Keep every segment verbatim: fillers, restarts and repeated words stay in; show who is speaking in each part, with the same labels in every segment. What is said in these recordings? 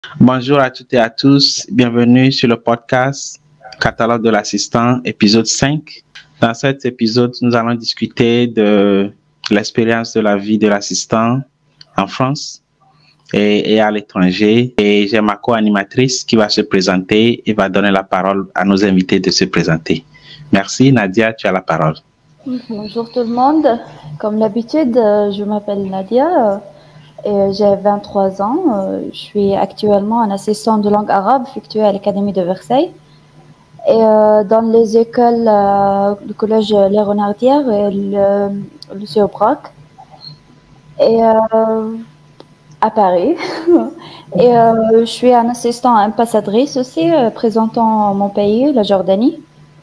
Speaker 1: Bonjour à toutes et à tous, bienvenue sur le podcast Catalogue de l'assistant, épisode cinq. Dans cet épisode, nous allons discuter de l'expérience de la vie de l'assistant en France et, et à l'étranger. Et j'ai ma co-animatrice qui va se présenter et va donner la parole à nos invités de se présenter. Merci. Nadia, tu as la parole.
Speaker 2: Bonjour tout le monde. Comme d'habitude, je m'appelle Nadia. Et j'ai vingt-trois ans. Je suis actuellement un assistant de langue arabe effectué à l'Académie de Versailles. Et euh, dans les écoles, euh, le collège Les Renardières et le lycée Aubrac. Et euh, à Paris. Et euh, je suis un assistant ambassadrice aussi, euh, présentant mon pays, la Jordanie.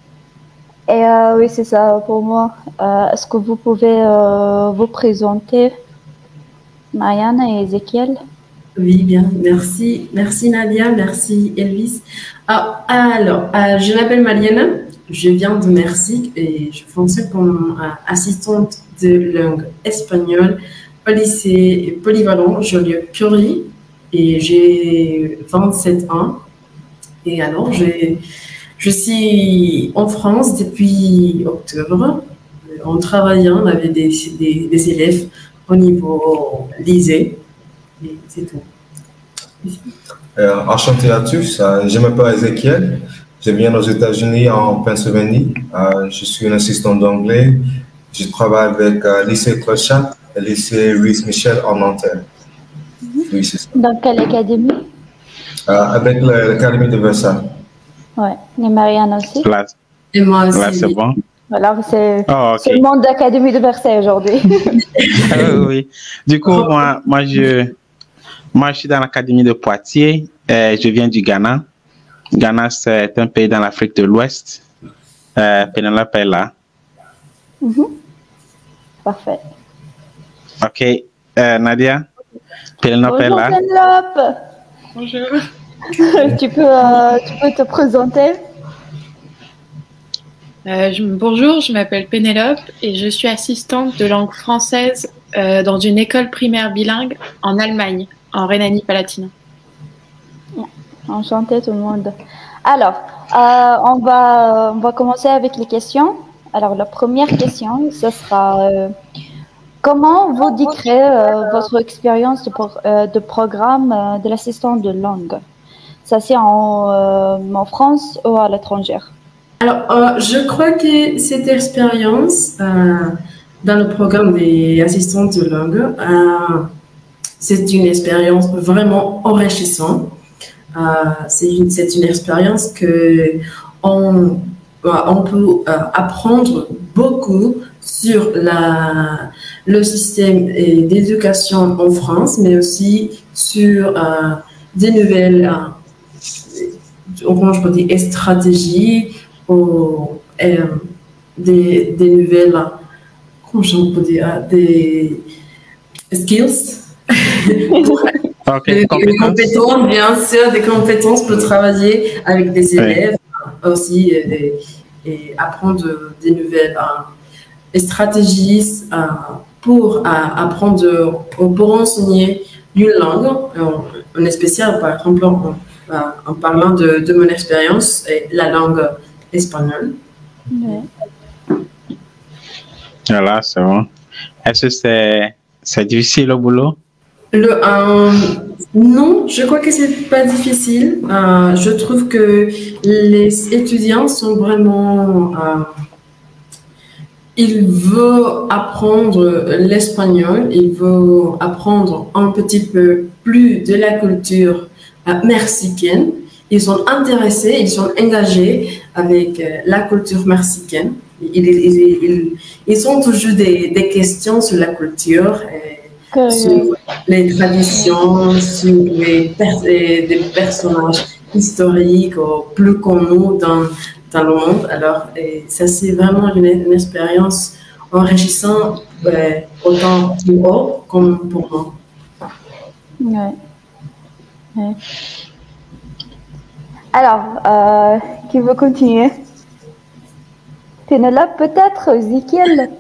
Speaker 2: Et euh, oui, c'est ça pour moi. Euh, Est-ce que vous pouvez euh, vous présenter, Marianne et Ezekiel?
Speaker 3: Oui, bien, merci. Merci Nadia, merci Elvis. Ah, alors, euh, je m'appelle Marianne, je viens de Mexique et je fonctionne comme euh, assistante de langue espagnole au lycée polyvalent Joliot-Curie et j'ai vingt-sept ans. Et alors, j'ai... Je suis en France depuis octobre, en travaillant avec des, des, des élèves au niveau lycée. Et c'est tout.
Speaker 4: Euh, enchanté à tous, euh, je m'appelle Ezekiel, je viens aux États-Unis en Pennsylvanie. Euh, je suis un assistant d'anglais. Je travaille avec le euh, lycée Clochat et le lycée Louis-Michel en Nanterre.
Speaker 2: Mm-hmm.
Speaker 4: Oui, c'est ça.
Speaker 2: Dans quelle académie?
Speaker 4: Euh, avec l'Académie de Versailles.
Speaker 2: Ouais, et Marianne aussi.
Speaker 1: Là,
Speaker 3: et moi aussi.
Speaker 1: Là, c'est bon.
Speaker 2: Voilà, c'est
Speaker 1: oh, okay.
Speaker 2: le monde d'Académie de Versailles aujourd'hui.
Speaker 1: euh, oui. Du coup, moi, moi, je, moi, je suis dans l'Académie de Poitiers. Euh, je viens du Ghana. Ghana, c'est un pays dans l'Afrique de l'Ouest. Euh, Pénélope est là.
Speaker 2: Mm-hmm. Parfait.
Speaker 1: OK. Euh, Nadia, Pénélope est là.
Speaker 2: Pénélope.
Speaker 5: Bonjour.
Speaker 2: tu, peux, euh, tu peux te présenter?
Speaker 5: euh, je, Bonjour, je m'appelle Pénélope et je suis assistante de langue française euh, dans une école primaire bilingue en Allemagne, en Rhénanie-Palatinat.
Speaker 2: Enchantée tout le monde. Alors, euh, on, va, on va commencer avec les questions. Alors, la première question, ce sera euh, comment vous décrivez euh, votre expérience de, pro euh, de programme euh, de l'assistant de langue? Ça, c'est en, euh, en France ou à l'étranger?
Speaker 3: Alors, euh, je crois que cette expérience euh, dans le programme des assistants de langue, euh, c'est une expérience vraiment enrichissante. Euh, c'est une, c'est une expérience que on, on peut euh, apprendre beaucoup sur la, le système d'éducation en France, mais aussi sur euh, des nouvelles euh, comment je peux dire, stratégies ou euh, des, des nouvelles, comment je peux dire, des skills.
Speaker 1: Okay,
Speaker 3: des, des compétences, bien sûr, des compétences pour travailler avec des élèves, oui. Aussi et, et apprendre des nouvelles euh, stratégies euh, pour euh, apprendre, pour enseigner une langue, en, en spécial, par exemple, en, en parlant de, de mon expérience, la langue espagnole.
Speaker 2: Ouais.
Speaker 1: Voilà, c'est bon. Est-ce que c'est c'est difficile au boulot?
Speaker 3: Le, euh, non, je crois que c'est pas difficile. Euh, je trouve que les étudiants sont vraiment... Euh, ils veulent apprendre l'espagnol, ils veulent apprendre un petit peu plus de la culture euh, mexicaine. Ils sont intéressés, ils sont engagés avec euh, la culture mexicaine. Ils, ils, ils, ils ont toujours des, des questions sur la culture. Et,
Speaker 2: Que...
Speaker 3: sur les traditions, sur les, pers les personnages historiques ou plus connus dans, dans le monde. Alors, et ça, c'est vraiment une, une expérience enrichissante, euh, autant pour eux comme pour moi.
Speaker 2: Ouais. Ouais. Alors, euh, qui veut continuer? Pénélope, peut-être? Ezekiel?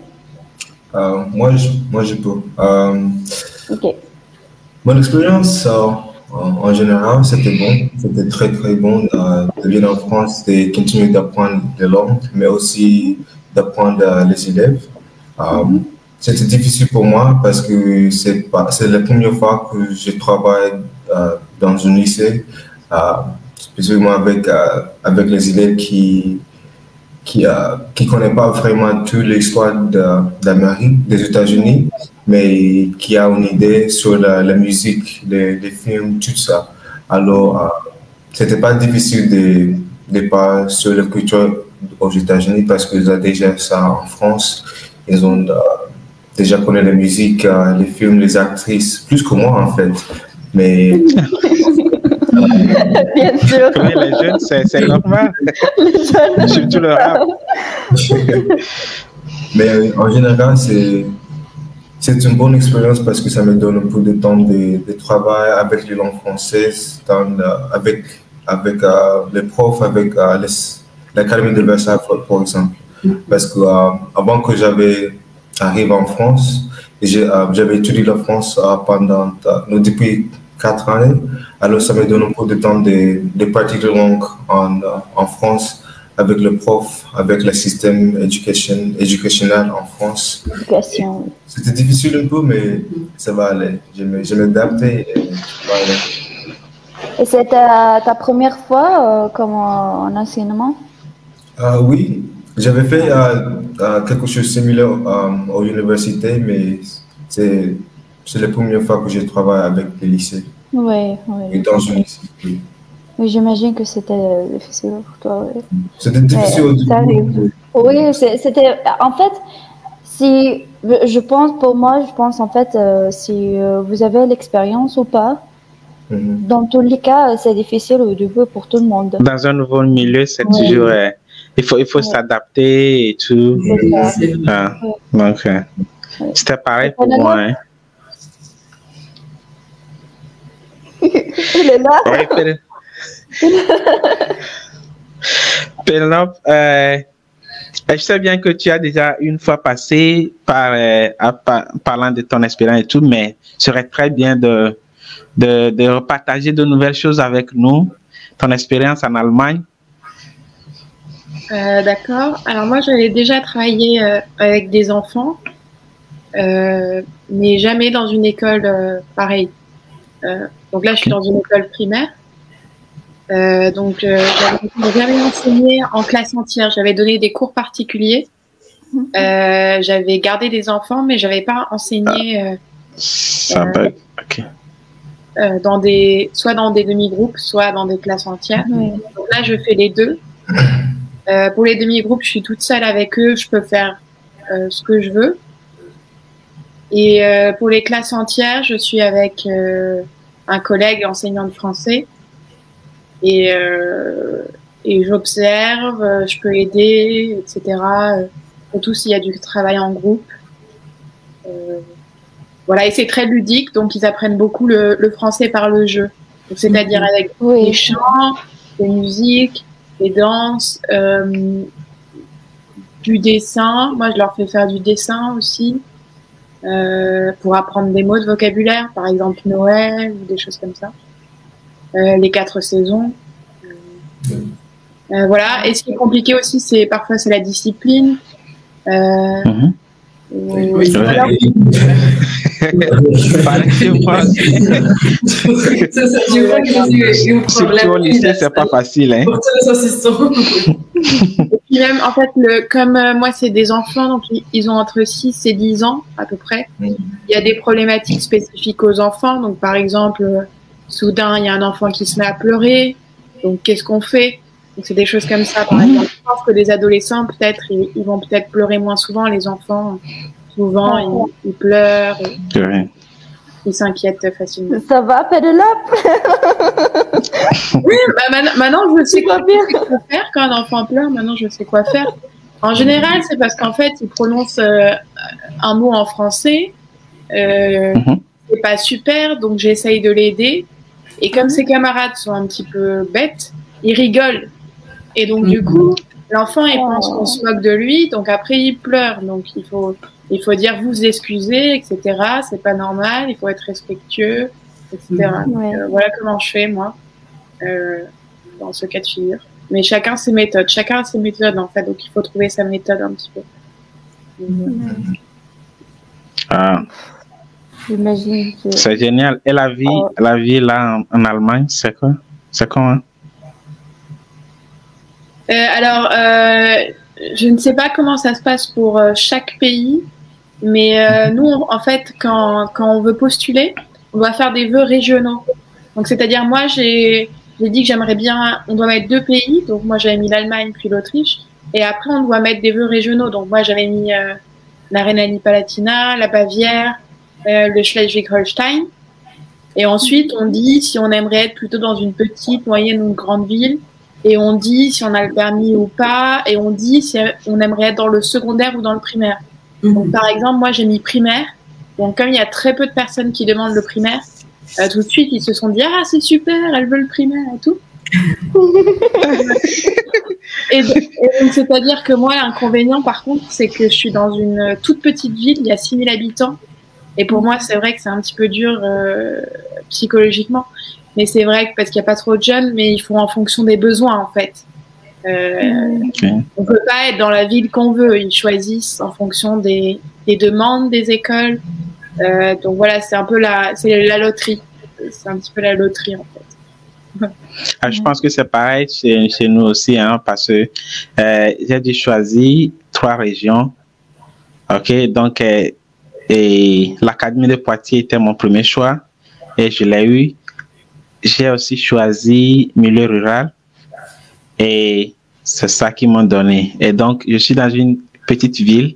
Speaker 4: Euh, moi, je, moi, je peux. Euh,
Speaker 2: Ok.
Speaker 4: Mon expérience, euh, En, en général, c'était bon, c'était très très bon euh, de venir en France et continuer d'apprendre les langues, mais aussi d'apprendre euh, les élèves. Euh, c'était difficile pour moi parce que c'est pas, c'est la première fois que je travaille euh, dans un lycée, euh, spécifiquement avec, euh, avec les élèves qui qui euh, qui connaît pas vraiment toute l'histoire de, d'Amérique, des États-Unis, mais qui a une idée sur la, la musique, les, les films, tout ça. Alors, euh, c'était pas difficile de, de parler sur la culture aux États-Unis parce qu'ils ont déjà ça en France. Ils ont euh, déjà connu la musique, euh, les films, les actrices, plus que moi en fait. Mais
Speaker 2: Bien sûr.
Speaker 1: Oui, les jeunes, c'est, c'est normal.
Speaker 2: Les jeunes.
Speaker 1: Surtout le rap.
Speaker 4: Mais en général, c'est, c'est une bonne expérience parce que ça me donne un peu de temps de, de travail avec les langues françaises, dans, euh, avec, avec euh, les profs, avec euh, les, l'Académie de Versailles, par exemple. Parce que euh, avant que j'avais arrivé en France, j'ai, euh, j'avais étudié la France euh, pendant, euh, depuis quatre années. Alors, ça me donne un peu de temps de, de pratiquer la langue en, en France avec le prof, avec le système éducation, éducationnel en France.
Speaker 2: Éducation.
Speaker 4: C'était difficile un peu, mais ça va aller. Je me, je m'adapte et ça va aller.
Speaker 2: Et c'est ta, ta première fois euh, comme en, en enseignement?
Speaker 4: Euh, oui, j'avais fait euh, euh, quelque chose de similaire euh, à l'université, mais c'est, c'est la première fois que je travaille avec les lycées.
Speaker 2: Oui, oui.
Speaker 4: Et dans un lycée, oui.
Speaker 2: Oui, j'imagine que c'était difficile pour toi. Oui.
Speaker 4: C'était difficile au
Speaker 2: Ça
Speaker 4: début.
Speaker 2: arrive. Oui, c'est- c'était. En fait, si je pense, pour moi, je pense en fait, euh, si euh, vous avez l'expérience ou pas,
Speaker 4: Mhm.
Speaker 2: dans tous les cas, c'est difficile au début pour tout le monde.
Speaker 1: Dans un nouveau milieu, c'est
Speaker 2: Ouais.
Speaker 1: toujours. euh, il faut, il faut
Speaker 2: Ouais.
Speaker 1: s'adapter et tout.
Speaker 2: C'est ça.
Speaker 3: C'est vrai.
Speaker 1: Ah, donc, euh,
Speaker 2: Ouais.
Speaker 1: c'était pareil
Speaker 2: Et
Speaker 1: pour
Speaker 2: Penelope?
Speaker 1: moi. Hein.
Speaker 2: Il est là.
Speaker 1: Ouais, Pénélope. Pénélope, euh, je sais bien que tu as déjà une fois passé par, euh, à- par- parlant de ton expérience et tout, mais ce serait très bien de, de, de repartager de nouvelles choses avec nous, ton expérience en Allemagne.
Speaker 5: Euh, d'accord. Alors moi, j'avais déjà travaillé euh, avec des enfants, euh, mais jamais dans une école euh, pareille. Euh, donc là, je suis dans une école primaire. Euh, donc, euh, j'avais jamais enseigné en classe entière. J'avais donné des cours particuliers. Euh, j'avais gardé des enfants, mais j'avais pas enseigné euh,
Speaker 1: Ça
Speaker 5: Euh,
Speaker 1: peut- ok.
Speaker 5: euh, dans des, soit dans des demi-groupes, soit dans des classes entières.
Speaker 2: Oui.
Speaker 5: Donc là, je fais les deux. Euh, pour les demi-groupes, je suis toute seule avec eux. Je peux faire euh, ce que je veux. Et euh, pour les classes entières, je suis avec euh, un collègue enseignant de français. Et, euh, et j'observe, euh, je peux aider, et cetera. euh, Surtout s'il y a du travail en groupe. Euh, voilà, et c'est très ludique, donc ils apprennent beaucoup le, le français par le jeu. Donc, c'est-à-dire avec des
Speaker 2: Oui.
Speaker 5: chants, des musiques, des danses, euh, du dessin. Moi, je leur fais faire du dessin aussi euh, pour apprendre des mots de vocabulaire, par exemple Noël ou des choses comme ça. Euh, les quatre saisons. Euh, euh, voilà. Et ce qui est compliqué aussi, c'est parfois c'est la discipline. Euh,
Speaker 1: Mhm.
Speaker 5: ou-
Speaker 3: Oui, c'est
Speaker 5: voilà.
Speaker 3: vrai.
Speaker 1: Pareil que moi.
Speaker 3: Ça, ça, je crois que c'est un
Speaker 1: Surtout au
Speaker 3: problème
Speaker 1: lycée, c'est pas facile. Hein.
Speaker 3: pour tous les assistants.
Speaker 5: Et puis même, en fait, le, comme euh, moi, c'est des enfants, donc ils, ils ont entre six et dix ans à peu près.
Speaker 4: Mhm.
Speaker 5: Il y a des problématiques spécifiques aux enfants. Donc, par exemple, euh, soudain, il y a un enfant qui se met à pleurer. Donc, qu'est-ce qu'on fait? Donc, c'est des choses comme ça. Par exemple, je pense que les adolescents, peut-être, ils, ils vont peut-être pleurer moins souvent. Les enfants, souvent, ils, ils pleurent,
Speaker 1: Ouais.
Speaker 5: ils s'inquiètent facilement.
Speaker 2: Ça va, Pénélope?
Speaker 5: Oui, bah, maintenant, maintenant, je sais
Speaker 2: Tout va
Speaker 5: quoi,
Speaker 2: bien.
Speaker 5: je sais quoi faire quand un enfant pleure. Maintenant, je sais quoi faire. En général, c'est parce qu'en fait, il prononce euh, un mot en français. Euh,
Speaker 1: Mhm.
Speaker 5: C'est pas super, donc j'essaye de l'aider. Et comme ses camarades sont un petit peu bêtes, ils rigolent. Et donc, du coup, l'enfant, il pense qu'on se moque de lui. Donc, après, il pleure. Donc, il faut, il faut dire vous excusez, et cetera. C'est pas normal. Il faut être respectueux. et cetera.
Speaker 2: Ouais.
Speaker 5: Donc, euh, voilà comment je fais, moi, euh, dans ce cas de figure. Mais chacun ses méthodes. Chacun a ses méthodes, en fait. Donc, il faut trouver sa méthode un petit peu. Donc,
Speaker 1: Ah,
Speaker 2: J'imagine que...
Speaker 1: c'est génial. Et la vie,
Speaker 2: Oh.
Speaker 1: la vie là en, en Allemagne, c'est quoi? C'est comment?
Speaker 5: Euh, alors, euh, je ne sais pas comment ça se passe pour euh, chaque pays, mais euh, nous, on- en fait, quand, quand on veut postuler, on doit faire des vœux régionaux. Donc, c'est-à-dire, moi, j'ai j'ai dit que j'aimerais bien, on doit mettre deux pays, donc moi, j'avais mis l'Allemagne puis l'Autriche, et après, on doit mettre des vœux régionaux. Donc, moi, j'avais mis euh, la Rhénanie-Palatinat, la Bavière, euh, le Schleswig-Holstein. Et ensuite, on dit si on aimerait être plutôt dans une petite, moyenne ou une grande ville. Et on dit si on a le permis ou pas. Et on dit si on aimerait être dans le secondaire ou dans le primaire. Donc, par exemple, moi, j'ai mis primaire. Donc, comme il y a très peu de personnes qui demandent le primaire, euh, tout de suite, ils se sont dit « Ah, c'est super, elle veut le primaire et tout. » Et, de- et donc, c'est-à-dire que moi, l'inconvénient, par contre, c'est que je suis dans une toute petite ville, il y a six mille habitants. Et pour moi, c'est vrai que c'est un petit peu dur euh, psychologiquement. Mais c'est vrai que parce qu'il n'y a pas trop de jeunes, mais ils font en fonction des besoins, en fait. Euh,
Speaker 1: Ok.
Speaker 5: on peut pas être dans la ville qu'on veut. Ils choisissent en fonction des, des demandes des écoles. Euh, donc voilà, c'est un peu la, c'est la loterie. C'est un petit peu la loterie, en fait.
Speaker 1: Ah, je pense que c'est pareil chez, chez nous aussi, hein, parce que euh, j'ai dû choisir trois régions. OK, donc euh, et l'Académie de Poitiers était mon premier choix et je l'ai eu. J'ai aussi choisi milieu rural et c'est ça qu'ils m'ont donné. Et donc, je suis dans une petite ville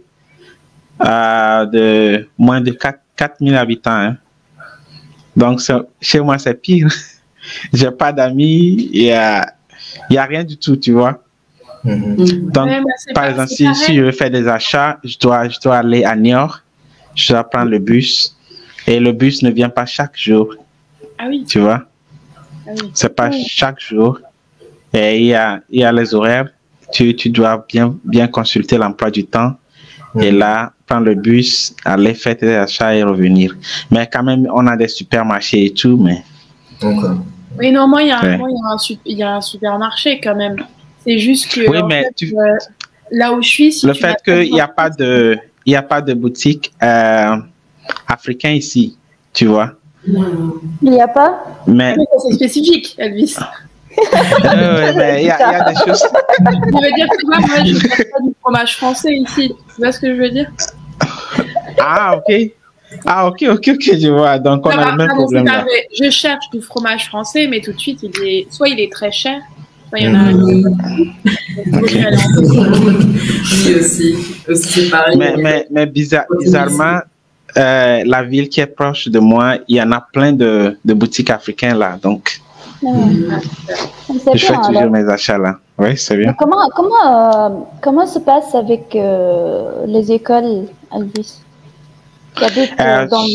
Speaker 1: euh, de moins de quatre mille habitants. Hein. Donc, c'est- chez moi, c'est pire. J'ai pas d'amis, il y a, il y a rien du tout, tu vois.
Speaker 4: Mhm.
Speaker 1: Donc,
Speaker 5: Ouais, bah, c'est
Speaker 1: par
Speaker 5: pas-
Speaker 1: exemple,
Speaker 5: c'est
Speaker 1: si,
Speaker 5: pareil.
Speaker 1: si je veux faire des achats, je dois, je dois aller à Niort, je dois prendre le bus et le bus ne vient pas chaque jour,
Speaker 5: Ah oui,
Speaker 1: tu vois.
Speaker 5: ah oui.
Speaker 1: C'est pas chaque jour. Et il y a, il y a les horaires. Tu, tu dois bien, bien consulter l'emploi du temps. Et là, prendre le bus, aller faire tes achats et revenir. Mais quand même, on a des supermarchés et tout, mais
Speaker 4: Ok.
Speaker 5: Oui, non, moi, il y a,
Speaker 1: Ouais.
Speaker 5: moi, il y a un, sup- il y a un supermarché quand même. C'est juste que
Speaker 1: Oui,
Speaker 5: en
Speaker 1: mais
Speaker 5: fait,
Speaker 1: tu-
Speaker 5: euh, là où je suis, si
Speaker 1: le
Speaker 5: tu
Speaker 1: fait
Speaker 5: vas
Speaker 1: qu'il n'y a pas de, il y a pas de boutique euh, africain ici, tu vois.
Speaker 2: Il n'y a pas?
Speaker 1: Mais,
Speaker 5: Oui, c'est spécifique, Elvis.
Speaker 1: euh, mais il y, a- il y a des choses.
Speaker 5: Je veux dire, tu vois, moi, je ne fais pas du fromage français ici. Tu vois ce que je veux dire?
Speaker 1: Ah, ok. Ah, ok, ok, ok, je vois. Donc, on
Speaker 5: Non,
Speaker 1: a
Speaker 5: bah,
Speaker 1: le même
Speaker 5: pardon, c'est
Speaker 1: problème
Speaker 5: pas
Speaker 1: là.
Speaker 5: vrai. Je cherche du fromage français, mais tout de suite, il est, soit il est très cher, soit il y en a un.
Speaker 1: Ok.
Speaker 3: Oui, aussi. Aussi, c'est pareil.
Speaker 1: Mais, mais, mais bizarre- bizarrement, euh, la ville qui est proche de moi, il y en a plein de, de boutiques africaines là. Donc,
Speaker 2: C'est
Speaker 1: je fais
Speaker 2: bien,
Speaker 1: toujours
Speaker 2: alors.
Speaker 1: mes achats là. Oui, c'est bien.
Speaker 2: Mais comment, comment, euh, comment se passe avec euh, les écoles, Elvis? Tu habites euh,
Speaker 1: Euh,
Speaker 2: dans...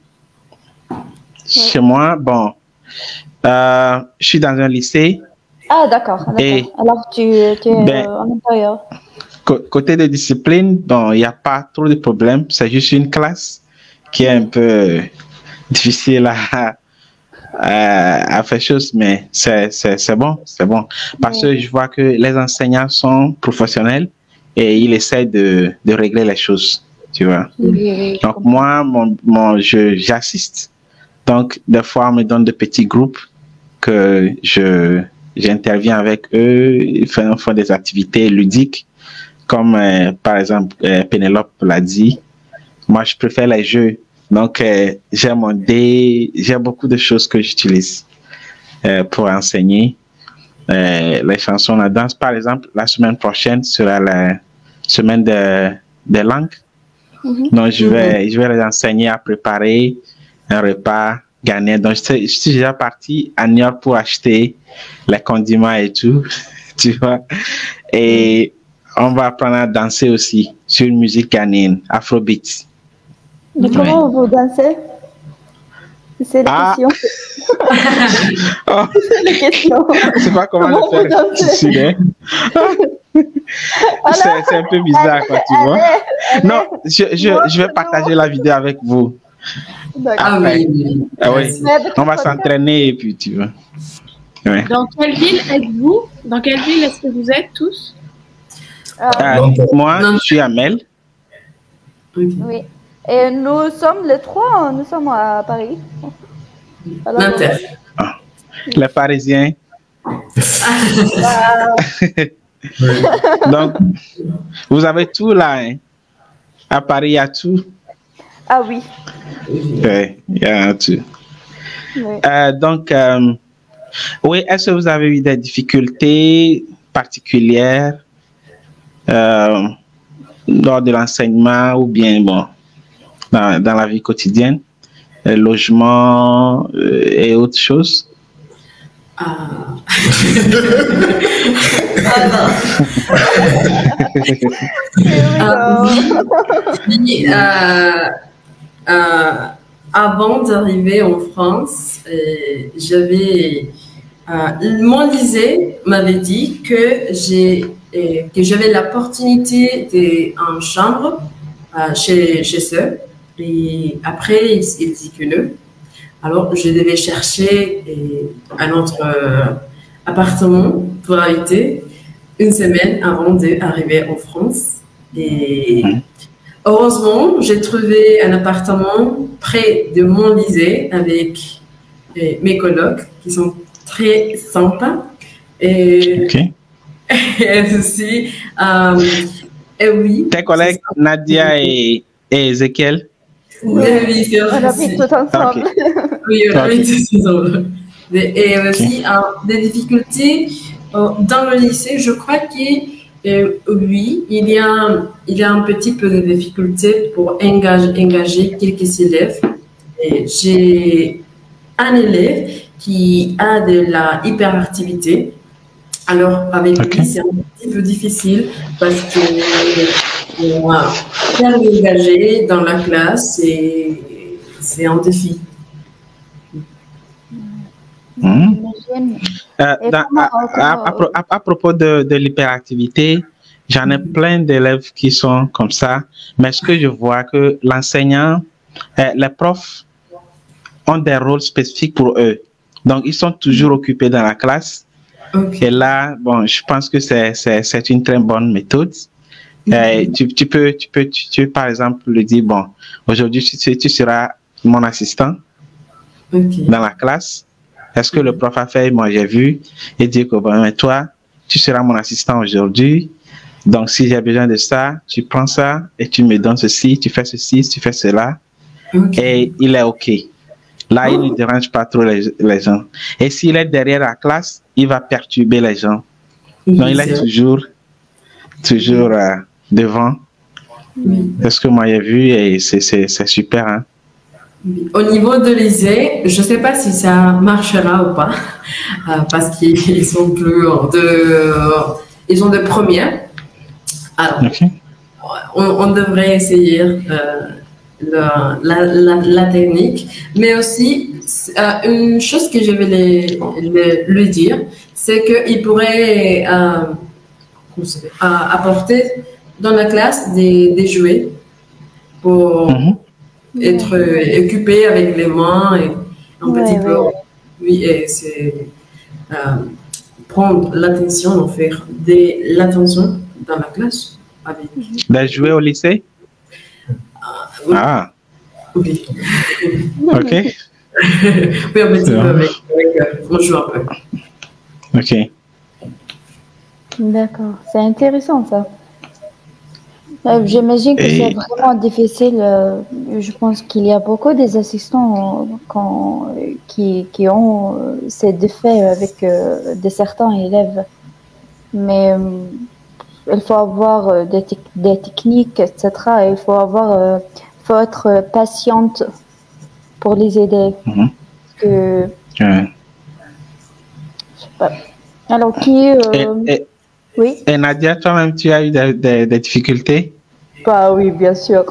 Speaker 1: Chez moi, bon, euh, je suis dans un lycée.
Speaker 2: Ah, d'accord, d'accord.
Speaker 1: Et-
Speaker 2: Alors, tu, tu es
Speaker 1: Ben-
Speaker 2: euh, en intérieur.
Speaker 1: Co- Côté de discipline, bon, il n'y a pas trop de problèmes. C'est juste une classe qui est un peu difficile à, à, à faire chose, mais c'est, c'est, c'est bon, c'est bon. Parce que je vois que les enseignants sont professionnels et ils essaient de, de régler les choses, tu vois.
Speaker 2: Oui, oui, oui, je
Speaker 1: Donc,
Speaker 2: comprends.
Speaker 1: moi, mon, mon, je, j'assiste. Donc, des fois, on me donne de petits groupes que je, j'interviens avec eux, ils font, font des activités ludiques, comme euh, par exemple euh, Pénélope l'a dit. Moi, je préfère les jeux. Donc, euh, j'ai mon dé, j'ai beaucoup de choses que j'utilise euh, pour enseigner euh, les chansons, la danse. Par exemple, la semaine prochaine sera la semaine de, des langues.
Speaker 2: Mhm.
Speaker 1: Donc, je vais, je vais les enseigner à préparer un repas ghanéen. Donc, je, sais- je suis déjà parti à New York pour acheter les condiments et tout, tu vois. Et on va apprendre à danser aussi sur une musique ghanéenne, Afrobeat.
Speaker 2: Mais comment vous dansez? C'est la
Speaker 1: Ah.
Speaker 2: question.
Speaker 1: Oh,
Speaker 2: C'est la question.
Speaker 1: je sais pas comment,
Speaker 2: Comment
Speaker 1: le
Speaker 2: vous
Speaker 1: faire
Speaker 2: dansez?
Speaker 1: ici, hein. C'est c'est un peu bizarre, quoi, tu vois.
Speaker 2: Allez,
Speaker 1: Non, je, je, je vais partager la vidéo avec vous.
Speaker 2: D'accord.
Speaker 3: Ah oui, oui.
Speaker 1: Ah oui.
Speaker 2: Mais avec
Speaker 1: On
Speaker 2: le
Speaker 1: va
Speaker 2: podcast-
Speaker 1: s'entraîner et puis tu vois. Ouais.
Speaker 5: Dans quelle ville êtes-vous? Dans quelle ville est-ce que vous êtes tous?
Speaker 2: Euh,
Speaker 1: Ah,
Speaker 4: Non,
Speaker 1: moi,
Speaker 3: non.
Speaker 1: je suis Amel.
Speaker 3: Ok.
Speaker 2: Oui. Et nous sommes les trois, nous sommes à Paris. Alors,
Speaker 3: L'Inter.
Speaker 1: Les Parisiens. Donc, vous avez tout là. Hein. À Paris, il y a tout.
Speaker 2: ah oui.
Speaker 1: Oui, il y a tout.
Speaker 2: Oui.
Speaker 1: Euh, donc, euh, oui, est-ce que vous avez eu des difficultés particulières euh, lors de l'enseignement ou bien bon, dans, dans la vie quotidienne, euh, logement euh, et autres choses?
Speaker 3: Ah. Ah, oui, euh, euh, avant d'arriver en France, euh, j'avais euh, mon lycée m'avait dit que j'ai euh, que j'avais l'opportunité d'en chambre euh, chez chez eux. Et après, il, il dit que non. Alors, je devais chercher euh, un autre euh, appartement pour habiter une semaine avant d'arriver en France. Et heureusement, j'ai trouvé un appartement près de mon lycée avec euh, mes colocs qui sont très sympas. Et,
Speaker 1: Ok.
Speaker 3: et aussi, euh, et oui.
Speaker 1: Tes collègues Nadia et, et Ezekiel?
Speaker 3: Oui, oui, c'est
Speaker 2: On
Speaker 3: vrai
Speaker 2: habite
Speaker 3: aussi.
Speaker 2: tous ensemble.
Speaker 3: Oui, on
Speaker 1: Ok.
Speaker 3: habite tous ensemble. Et aussi, euh, des difficultés euh, dans le lycée, je crois que euh, oui, il y, a, il y a un petit peu de difficultés pour engager, engager quelques élèves. Et j'ai un élève qui a de la hyperactivité. Alors, avec
Speaker 1: Ok.
Speaker 3: lui, c'est un petit peu difficile parce que euh, faire l'engager dans la classe, c'est c'est un défi.
Speaker 1: Hmm.
Speaker 2: J'imagine.
Speaker 1: Euh,
Speaker 2: Et
Speaker 1: dans-
Speaker 2: comment-
Speaker 1: à, à- à pro- à- à propos de, de l'hyperactivité, j'en ai plein d'élèves qui sont comme ça, mais ce que je vois que l'enseignant, euh, les profs ont des rôles spécifiques pour eux. Donc, ils sont toujours occupés dans la classe.
Speaker 3: Ok.
Speaker 1: Et là, bon, je pense que c'est, c'est, c'est une très bonne méthode. Euh, tu, tu peux, tu peux, tu, tu peux, par exemple, lui dire, bon, aujourd'hui, tu, tu seras mon assistant
Speaker 3: Ok.
Speaker 1: dans la classe. Est-ce que le prof a fait, moi j'ai vu, et dit que bon, mais toi, tu seras mon assistant aujourd'hui. Donc, si j'ai besoin de ça, tu prends ça et tu me donnes ceci, tu fais ceci, tu fais cela.
Speaker 3: Ok.
Speaker 1: Et il est OK. Là, il ne dérange pas trop les, les gens. Et s'il est derrière la classe, il va perturber les gens. Donc, il est toujours, toujours euh, devant.
Speaker 3: Oui.
Speaker 1: C'est ce que moi j'ai vu et c'est, c'est, c'est super. Hein?
Speaker 3: Au niveau de lycée, je ne sais pas si ça marchera ou pas, euh, parce qu'ils sont plus de, ils ont de première. Alors,
Speaker 1: OK.
Speaker 3: on, on devrait essayer euh, la, la, la, la technique, mais aussi euh, une chose que je vais les, les- lui dire, c'est qu'il pourrait euh, comment ça s'appelle, euh, apporter dans la classe des, des jouets pour
Speaker 1: Mhm.
Speaker 3: être euh, occupé avec les mains et un
Speaker 2: Ouais,
Speaker 3: petit
Speaker 2: ouais,
Speaker 3: peu.
Speaker 2: ouais.
Speaker 3: Oui, et c'est euh, prendre l'attention, en faire de l'attention dans la classe. Avec,
Speaker 1: De jouer au lycée?
Speaker 3: oui,
Speaker 1: Ah,
Speaker 3: oui.
Speaker 1: OK.
Speaker 3: Oui, un petit
Speaker 1: C'est
Speaker 3: peu
Speaker 1: bon.
Speaker 3: avec, avec euh, on joue un peu.
Speaker 1: OK.
Speaker 2: D'accord, c'est intéressant ça. Euh, J'imagine que
Speaker 1: Et-
Speaker 2: c'est vraiment difficile. euh, Je pense qu'il y a beaucoup des assistants euh, quand- qui, qui ont euh, ces défauts avec euh, de certains élèves. Mais euh, il faut avoir euh, des, tec- des techniques, et cetera. Et il faut avoir, euh, faut être euh, patiente pour les aider.
Speaker 1: Mhm.
Speaker 2: Parce que,
Speaker 1: Ouais.
Speaker 2: je sais pas. Alors qui,
Speaker 1: Et,
Speaker 2: euh,
Speaker 1: et,
Speaker 2: oui,
Speaker 1: et Nadia, toi-même, tu as eu des, des- des difficultés?
Speaker 2: bah oui, bien sûr.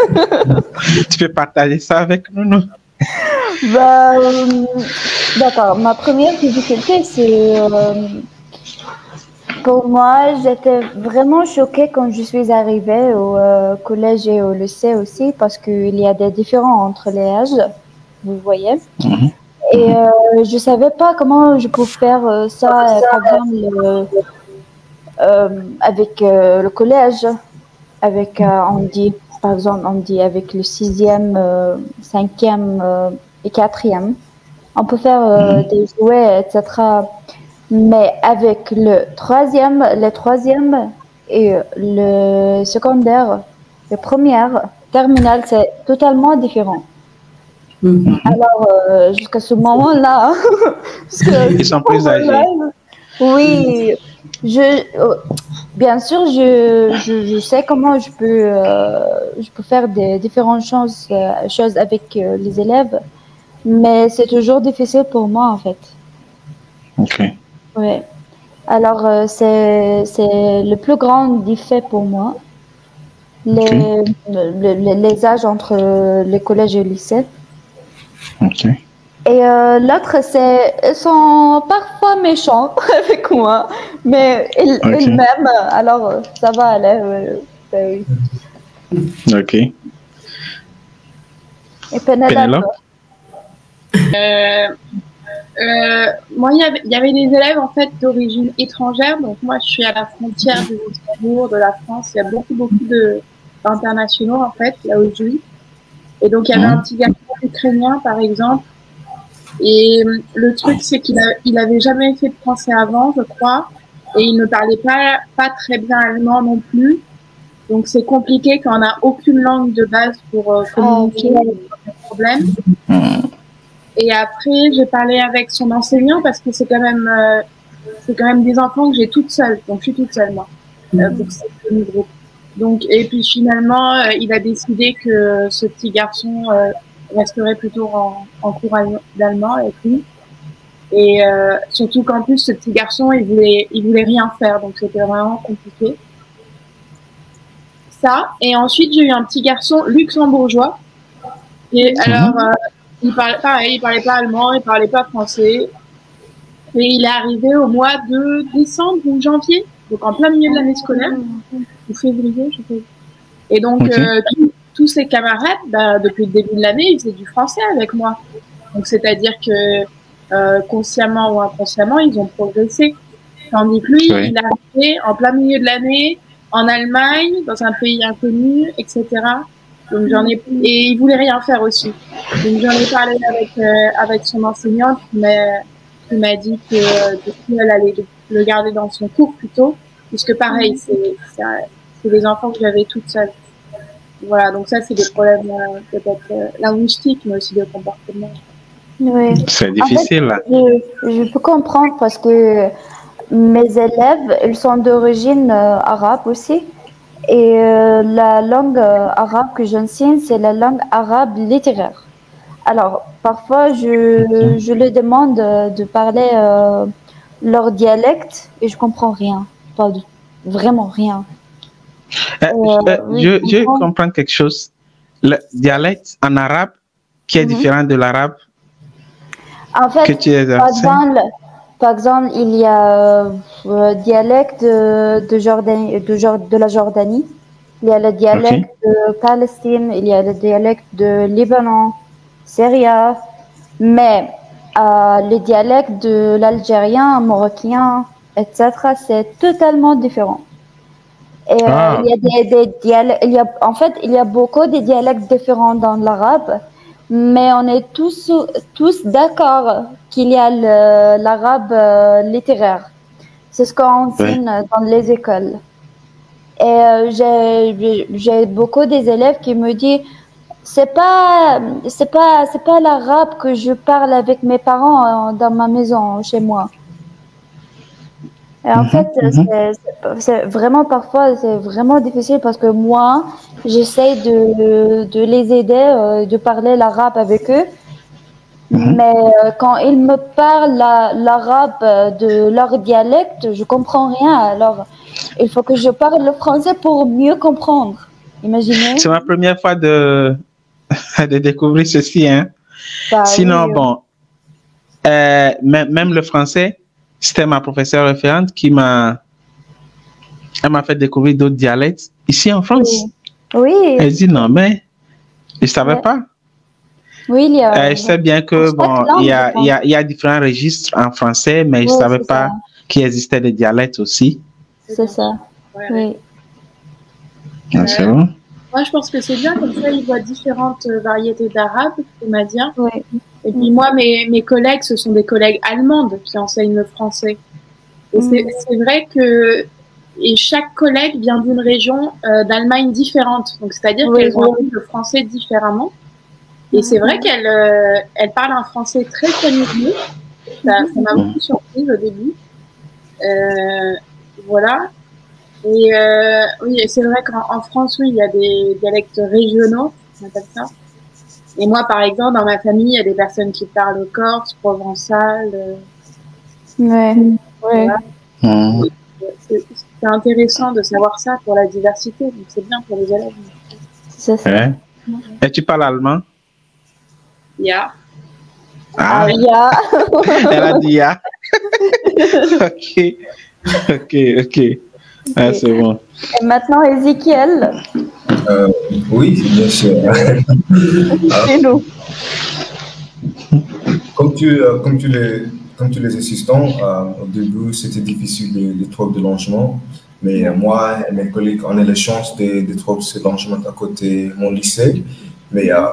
Speaker 1: Tu peux partager ça avec nous, non?
Speaker 2: Bah, euh, d'accord. Ma première difficulté, c'est euh, Pour moi, j'étais vraiment choquée quand je suis arrivée au euh, collège et au lycée aussi, parce qu'il y a des différences entre les âges, vous voyez.
Speaker 1: Mhm.
Speaker 2: Et euh, je savais pas comment je pouvais faire euh, ça, euh, par exemple, euh, euh, avec euh, le collège, avec, euh, on dit, par exemple, on dit avec le sixième, euh, cinquième euh, et quatrième. On peut faire euh, des jouets, et cetera. Mais avec le troisième, le troisième et le secondaire, le première, terminale, c'est totalement différent.
Speaker 3: Mhm.
Speaker 2: Alors, euh, jusqu'à ce moment-là, parce que
Speaker 1: Ils sont plus âgés.
Speaker 2: oui, je, euh, bien sûr, je, je, je sais comment je peux, euh, je peux faire des différentes choses, euh, choses avec euh, les élèves, mais c'est toujours difficile pour moi, en fait.
Speaker 1: Ok.
Speaker 2: Ouais. Alors, euh, c'est, c'est le plus grand défi pour moi, les,
Speaker 1: Ok.
Speaker 2: le- le- les âges entre euh, les collèges et le lycée.
Speaker 1: Ok.
Speaker 2: Et euh, l'autre, c'est, ils sont parfois méchants avec moi, mais ils,
Speaker 1: Ok.
Speaker 2: ils m'aiment, alors euh, ça va aller. euh, ben oui.
Speaker 1: Ok.
Speaker 2: Et Penelope,
Speaker 1: Pénélope?
Speaker 5: Euh, euh, moi, il y avait, il y avait des élèves en fait d'origine étrangère. Donc moi, je suis à la frontière du Luxembourg, de la France. Il y a beaucoup, beaucoup de d'internationaux en fait là où je vis. Et donc il y avait un
Speaker 1: Mhm.
Speaker 5: petit garçon ukrainien par exemple. Et euh, le truc, c'est qu'il a, il avait jamais fait de français avant, je crois, et il ne parlait pas pas très bien allemand non plus. Donc c'est compliqué quand on n'a aucune langue de base pour euh, communiquer
Speaker 2: Ah,
Speaker 5: avec des problèmes. Et après, j'ai parlé avec son enseignant parce que c'est quand même, euh, c'est quand même des enfants que j'ai toute seule. Donc, je suis toute seule, moi, euh, pour ce premier groupe. Donc, et puis finalement, euh, il a décidé que ce petit garçon euh, resterait plutôt en, en cours d'allemand avec lui. Et euh, surtout qu'en plus, ce petit garçon, il voulait, il voulait rien faire. Donc, c'était vraiment compliqué. Ça. Et ensuite, j'ai eu un petit garçon luxembourgeois. Et alors, euh, il parlait, pareil, il parlait pas allemand, il parlait pas français. Et il est arrivé au mois de décembre ou janvier, donc en plein milieu de l'année scolaire, ou février, je sais. Et donc,
Speaker 1: Ok.
Speaker 5: euh, tous- tous ses camarades, bah, depuis le début de l'année, ils faisaient du français avec moi. Donc, c'est-à-dire que euh, consciemment ou inconsciemment, ils ont progressé. Tandis que lui,
Speaker 1: Oui.
Speaker 5: il est arrivé en plein milieu de l'année, en Allemagne, dans un pays inconnu, et cetera. Donc, j'en ai, et il voulait rien faire aussi. Donc, j'en ai parlé avec, euh, avec son enseignante, mais qui m'a dit que euh, du coup, elle allait le garder dans son cours plutôt, puisque pareil, c'est c'est c'est des enfants que j'avais toutes seules. Voilà, donc ça, c'est des problèmes euh, peut-être euh, linguistiques, mais aussi de comportement.
Speaker 2: oui.
Speaker 1: C'est
Speaker 2: En fait,
Speaker 1: difficile, là.
Speaker 2: je, je peux comprendre parce que mes élèves, ils sont d'origine euh, arabe aussi. Et euh, la langue euh, arabe que j'enseigne, c'est la langue arabe littéraire. Alors, parfois, je, je leur demande euh, de parler euh, leur dialecte et je comprends rien. Pas du, vraiment rien.
Speaker 1: Euh,
Speaker 2: Euh,
Speaker 1: euh,
Speaker 2: oui,
Speaker 1: je,
Speaker 2: je
Speaker 1: je
Speaker 2: comprends.
Speaker 1: comprends quelque chose. Le dialecte en arabe qui est
Speaker 2: Mhm.
Speaker 1: différent de l'arabe
Speaker 2: En
Speaker 1: que
Speaker 2: fait,
Speaker 1: tu es
Speaker 2: par
Speaker 1: enseignes.
Speaker 2: exemple, par exemple, il y a euh, dialecte de, de, Jordanie, de, Jor- de la Jordanie, il y a le
Speaker 1: Ok.
Speaker 2: dialecte de Palestine, il y a le dialecte de Liban, Syrie, mais euh, le dialecte de l'algérien, marocain, et cetera, c'est totalement différent. Et euh,
Speaker 1: Ah,
Speaker 2: il y a des, des dialectes, il y a, en fait, il y a beaucoup de dialectes différents dans l'arabe, mais on est tous, tous d'accord qu'il y a le- l'arabe euh, littéraire. C'est ce qu'on
Speaker 1: oui.
Speaker 2: enseigne dans les écoles. Et euh, j'ai, j'ai beaucoup des élèves qui me disent, c'est pas, c'est pas, c'est pas l'arabe que je parle avec mes parents euh, dans ma maison, chez moi. Et en fait,
Speaker 1: Mhm, mhm.
Speaker 2: c'est c'est- c'est vraiment parfois, c'est vraiment difficile parce que moi, j'essaie de, de les aider, euh, de parler l'arabe avec eux.
Speaker 1: Mhm.
Speaker 2: Mais euh, quand ils me parlent la- l'arabe euh, de leur dialecte, je comprends rien. Alors, il faut que je parle le français pour mieux comprendre. Imaginez?
Speaker 1: C'est ma première fois de, de découvrir ceci, hein.
Speaker 2: Bah
Speaker 1: Sinon,
Speaker 2: oui.
Speaker 1: bon, euh, même, même le français, c'était ma professeure référente qui m'a elle m'a fait découvrir d'autres dialectes ici en France.
Speaker 2: Oui. oui.
Speaker 1: Elle dit non, mais je ne savais ouais. pas.
Speaker 2: Oui, il y a.
Speaker 1: Euh, je sais bien que bon, langue, il, y a, il, y a, il y a différents registres en français, mais oui, je ne savais pas qu'il existait des dialectes aussi.
Speaker 2: C'est ça. Ouais. Oui.
Speaker 1: Ah, c'est bon.
Speaker 5: Moi, je pense que c'est bien, comme ça, ils voient différentes variétés d'arabe, on m'a dit.
Speaker 2: Oui.
Speaker 5: Et puis moi, mes, mes collègues, ce sont des collègues allemandes qui enseignent le français. Et mm. c'est vrai que et chaque collègue vient d'une région euh, d'Allemagne différente. Donc, c'est-à-dire oui, qu'elles oui. ont appris le français différemment. Et mm. c'est vrai qu'elles euh, elles parlent un français très familier. Ça m'a beaucoup surprise au début. Euh, voilà. Et euh, oui, c'est vrai qu'en France, oui, il y a des dialectes régionaux, on appelle ça. Et moi, par exemple, dans ma famille, il y a des personnes qui parlent corse, provençal. Euh,
Speaker 2: ouais,
Speaker 5: voilà.
Speaker 2: ouais.
Speaker 1: Mmh.
Speaker 5: C'est intéressant de savoir ça pour la diversité, donc c'est bien pour les élèves.
Speaker 2: C'est ça.
Speaker 1: Ouais. Et tu parles allemand?
Speaker 5: Ya.
Speaker 1: Ah,
Speaker 2: ya.
Speaker 1: Elle a dit ya. Ok, ok, ok. Ah, c'est bon.
Speaker 2: Et maintenant, Ezekiel.
Speaker 4: Euh, oui, bien sûr.
Speaker 2: C'est nous.
Speaker 4: Comme tu, euh, comme tu les, comme tu les assistants, euh, au début, c'était difficile de, de trouver de logement. Mais euh, moi et mes collègues, on a la chance de, de trouver ce logement à côté de mon lycée. Mais euh,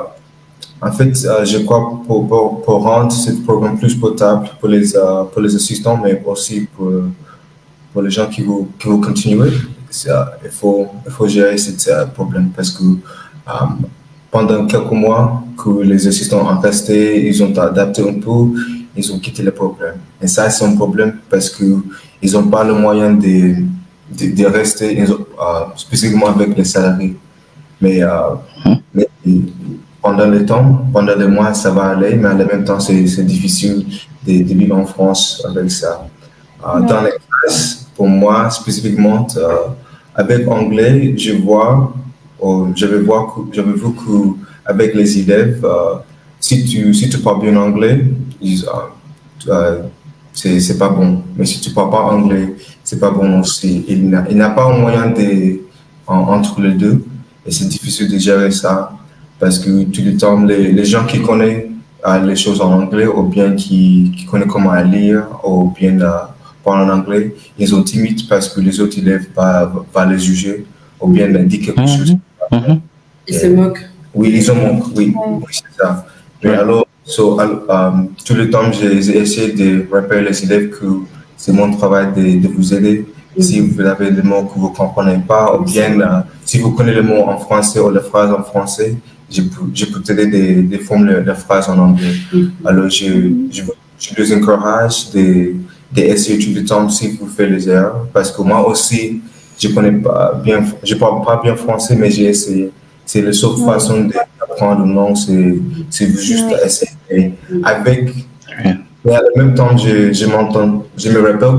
Speaker 4: en fait, euh, je crois pour, pour, pour rendre ce programme plus potable pour les, euh, pour les assistants, mais aussi pour, pour les gens qui vont, qui vont continuer. Ça, il, faut, il faut gérer ce euh, problème parce que euh, pendant quelques mois que les assistants ont resté, ils ont adapté un peu, ils ont quitté le problème. Et ça, c'est un problème parce qu'ils n'ont pas le moyen de, de, de rester, ils ont, euh, spécifiquement avec les salariés. Mais, euh, mais pendant le temps, pendant les mois, ça va aller, mais en même temps, c'est difficile de, de vivre en France avec ça. Euh, ouais. Dans les classes, pour moi, spécifiquement, euh, avec anglais, je vois, oh, je vais voir, je vais voir que avec les élèves, euh, si tu si tu parles bien anglais, ils, euh, euh, c'est c'est pas bon. Mais si tu parles pas anglais, c'est pas bon aussi. Il n'a il n'a pas un moyen de en, entre les deux, et c'est difficile de gérer ça parce que tout le temps les les gens qui connaissent euh, les choses en anglais ou bien qui qui connaissent comment lire ou bien euh, parler en anglais, ils sont timides parce que les autres élèves vont, vont les juger ou bien leur dire quelque
Speaker 1: mm-hmm.
Speaker 4: chose.
Speaker 3: Mm-hmm. Ils se moquent.
Speaker 4: Oui, ils se moquent, oui, oui c'est ça. Mais mm-hmm. alors, so, um, tout le temps, j'ai essayé de rappeler les élèves que c'est mon travail de, de vous aider. Mm-hmm. Si vous avez des mots que vous ne comprenez pas, ou bien uh, si vous connaissez les mots en français ou les phrases en français, je peux, je peux t'aider de, de former les phrases en anglais. Mm-hmm. Alors, je, je, je vous encourage de d'essayer tout le temps si vous faites les erreurs, parce que moi aussi, je connais pas bien, je parle pas bien français, mais j'ai essayé. C'est la seule oui. façon d'apprendre, non, c'est juste oui. essayer. Avec, mais en même temps, je, je m'entends, je me rappelle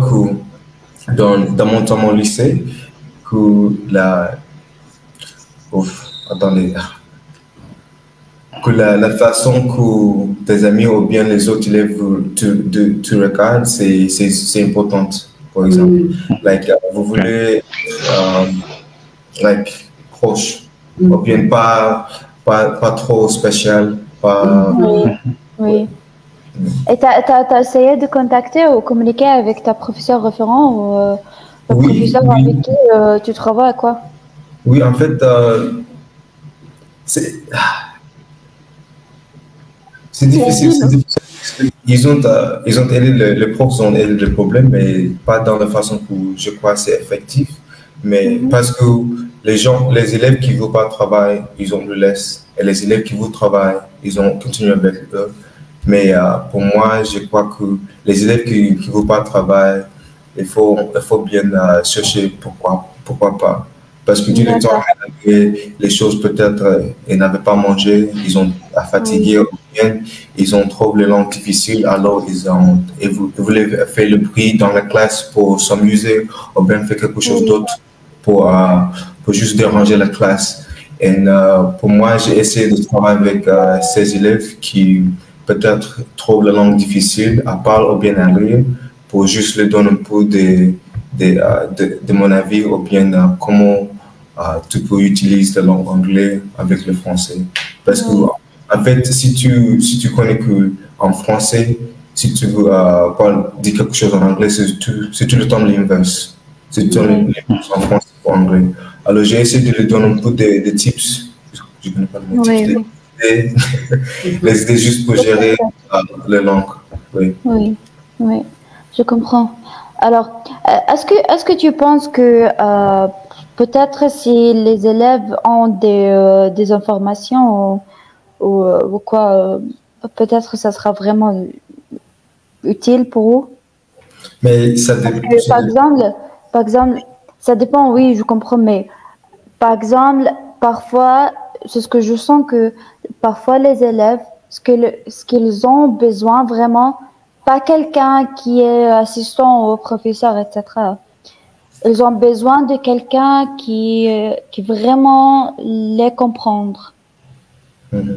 Speaker 4: que dans, dans mon temps au lycée, que la, ouf, attendez, que la, la façon que tes amis ou bien les autres élèves te, te, te regardent, c'est important. Par exemple, mm. like, uh, vous voulez um, like, proche, mm. ou bien pas, pas, pas trop spécial. Pas,
Speaker 2: oui. oui. Mm. Et tu as essayé de contacter ou communiquer avec ta professeure référent ou euh, le oui, professeur oui. avec qui euh, tu travailles, quoi?
Speaker 4: Oui, en fait, euh, c'est... C'est difficile, c'est difficile. Ils ont, euh, ils ont aidé, le, les profs ont aidé le problème, mais pas dans la façon que je crois c'est effectif. Mais mm-hmm. parce que les gens, les élèves qui ne veulent pas travailler, ils ont le laisse. Et les élèves qui veulent travailler, ils ont continué avec eux. Mais euh, pour moi, je crois que les élèves qui ne veulent pas travailler, il faut, il faut bien euh, chercher pourquoi, pourquoi pas. Parce que tout le temps, les choses peut-être, euh, ils n'avaient pas mangé, ils ont fatigué, oui. ils ont trouvé les langues difficiles, alors ils ont ils voulaient faire le bruit dans la classe pour s'amuser, ou bien faire quelque chose oui. d'autre pour, euh, pour juste déranger la classe. Et euh, pour moi, j'ai essayé de travailler avec euh, ces élèves qui peut-être trouvent la langue difficile, à parler ou bien à lire, pour juste leur donner un peu de de, euh, de, de mon avis ou bien euh, comment euh, tu peux utiliser la langue anglaise avec le français. Parce que, en fait, si tu, si tu connais qu'en français, si tu veux euh, parler, dire quelque chose en anglais, c'est tout, tout le temps l'inverse. C'est tout le temps en français ou en anglais. Alors, j'ai essayé de lui donner un peu de, de tips. Je ne connais pas le mot
Speaker 2: Oui,
Speaker 4: tips.
Speaker 2: oui.
Speaker 4: Des, les idées juste pour gérer euh, les langues. Oui.
Speaker 2: Oui, oui, je comprends. Alors, euh, est-ce que, est-ce que tu penses que euh, peut-être si les élèves ont des, euh, des informations ou, ou, euh, ou quoi, euh, peut-être ça sera vraiment utile pour eux?
Speaker 4: Mais ça
Speaker 2: Parce
Speaker 4: dépend.
Speaker 2: que, par exemple, par exemple, ça dépend, oui, je comprends, mais par exemple, parfois, c'est ce que je sens que parfois les élèves, ce que le- ce qu'ils ont besoin vraiment, pas quelqu'un qui est assistant au professeur, et cetera. Ils ont besoin de quelqu'un qui, euh, qui vraiment les comprendre.
Speaker 4: Mhm.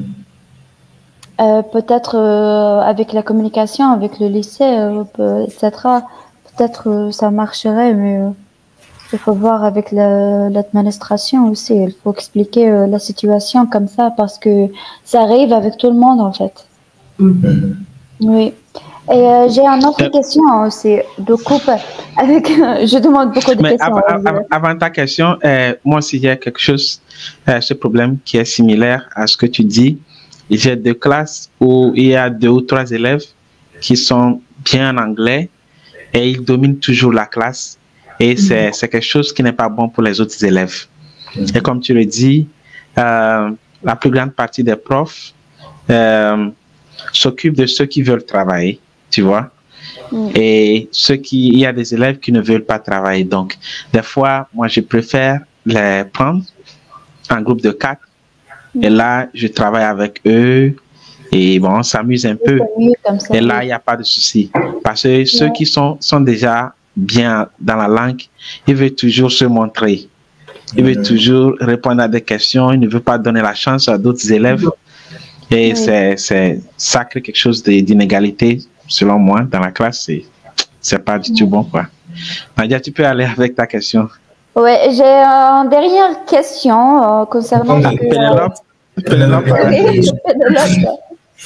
Speaker 2: Euh, peut-être euh, avec la communication, avec le lycée, euh, peut- et cetera. Peut-être euh, ça marcherait, mais euh, il faut voir avec la- l'administration aussi. Il faut expliquer euh, la situation comme ça parce que ça arrive avec tout le monde en fait.
Speaker 4: Mhm.
Speaker 2: Oui. Et euh, j'ai une autre
Speaker 1: Euh,
Speaker 2: question aussi de coupe avec. Je demande beaucoup de
Speaker 1: Mais
Speaker 2: questions.
Speaker 1: av- av-
Speaker 2: aux élèves.
Speaker 1: av- avant ta question, euh, moi aussi, il y a quelque chose, euh, ce problème qui est similaire à ce que tu dis. J'ai deux classes où il y a deux ou trois élèves qui sont bien en anglais et ils dominent toujours la classe. Et c'est c'est quelque chose qui n'est pas bon pour les autres élèves. Et comme tu le dis, euh, la plus grande partie des profs euh, s'occupent de ceux qui veulent travailler, tu vois.
Speaker 2: Mm.
Speaker 1: Et ceux qui, il y a des élèves qui ne veulent pas travailler. Donc, des fois, moi, je préfère les prendre en groupe de quatre. Et là, je travaille avec eux. Et bon, on s'amuse un peu.
Speaker 2: C'est mieux comme ça.
Speaker 1: Et là,
Speaker 2: Oui.
Speaker 1: il n'y a pas de souci. Parce que ceux qui sont, sont déjà bien dans la langue, ils veulent toujours se montrer. Ils veulent toujours répondre à des questions. Ils ne veulent pas donner la chance à d'autres élèves. Et
Speaker 2: Oui.
Speaker 1: c'est, c'est, ça crée quelque chose de- d'inégalité, selon moi, dans la classe. C'est, c'est pas du tout bon, quoi. Nadia, tu peux aller avec ta question.
Speaker 2: Ouais, j'ai euh, une dernière question euh, concernant ce
Speaker 4: Attendez,
Speaker 2: que. euh,
Speaker 1: Pénélope, Pénélope,
Speaker 2: Oui,
Speaker 1: euh,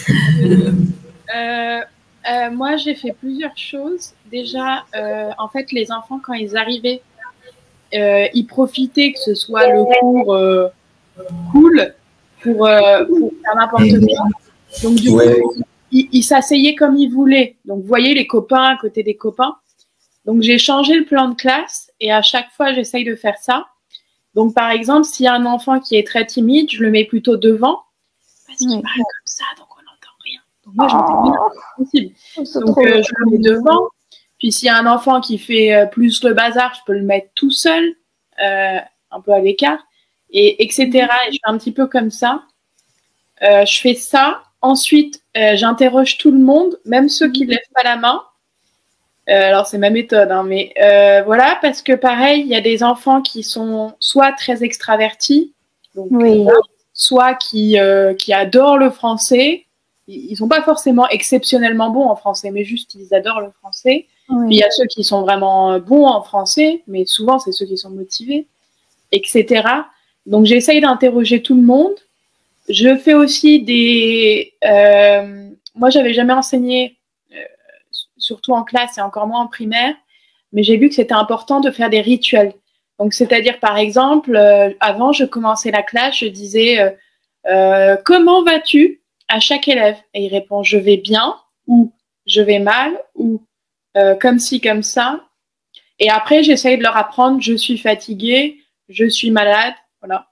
Speaker 5: Euh, euh, moi, j'ai fait plusieurs choses. Déjà, euh, en fait, les enfants, quand ils arrivaient, euh, ils profitaient que ce soit le cours euh, cool pour, euh, pour faire n'importe quoi. Donc, du
Speaker 4: Ouais.
Speaker 5: coup, ils ils s'asseyaient comme ils voulaient. Donc, vous voyez les copains à côté des copains. Donc, j'ai changé le plan de classe et à chaque fois, j'essaye de faire ça. Donc, par exemple, s'il y a un enfant qui est très timide, je le mets plutôt devant parce qu'il
Speaker 2: Oui.
Speaker 5: parle comme ça, donc on n'entend rien. Donc, moi, j'entends rien, c'est possible.
Speaker 2: c'est
Speaker 5: Donc,
Speaker 2: trop
Speaker 5: euh, je le mets devant. Puis, s'il y a un enfant qui fait euh, plus le bazar, je peux le mettre tout seul, euh, un peu à l'écart, et etc. Et je fais un petit peu comme ça. Euh, je fais ça. Ensuite, euh, j'interroge tout le monde, même ceux qui ne lèvent pas la main. Euh, alors, c'est ma méthode, hein, mais euh, voilà, parce que pareil, il y a des enfants qui sont soit très extravertis, donc,
Speaker 2: Oui.
Speaker 5: euh, soit qui, euh, qui adorent le français. Ils ne sont pas forcément exceptionnellement bons en français, mais juste ils adorent le français.
Speaker 2: Oui.
Speaker 5: Puis il y a ceux qui sont vraiment bons en français, mais souvent c'est ceux qui sont motivés, et cetera. Donc j'essaye d'interroger tout le monde. Je fais aussi des... Euh, moi, j'avais jamais enseigné, euh, surtout en classe et encore moins en primaire, mais j'ai vu que c'était important de faire des rituels. Donc, c'est-à-dire, par exemple, euh, avant, je commençais la classe, je disais euh, euh, « Comment vas-tu ?» à chaque élève. Et il répond « Je vais bien » ou « Je vais mal » ou euh, « Comme ci, comme ça ». Et après, j'essaye de leur apprendre « Je suis fatiguée »,« Je suis malade », voilà.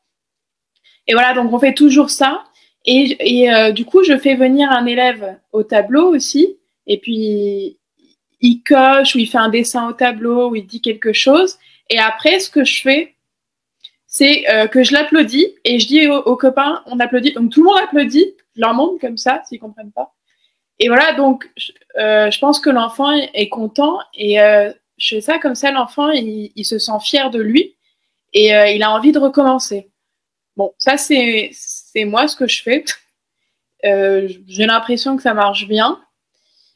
Speaker 5: Et voilà, donc on fait toujours ça. Et, et euh, du coup, je fais venir un élève au tableau aussi. Et puis, il coche ou il fait un dessin au tableau ou il dit quelque chose. Et après, ce que je fais, c'est euh, que je l'applaudis et je dis aux, aux copains, on applaudit. Donc, tout le monde applaudit. Je leur montre comme ça, s'ils comprennent pas. Et voilà, donc, je, euh, je pense que l'enfant est content. Et euh, je fais ça comme ça, l'enfant, il, il se sent fier de lui. Et euh, il a envie de recommencer. Bon, ça, c'est, c'est moi ce que je fais. Euh, j'ai l'impression que ça marche bien.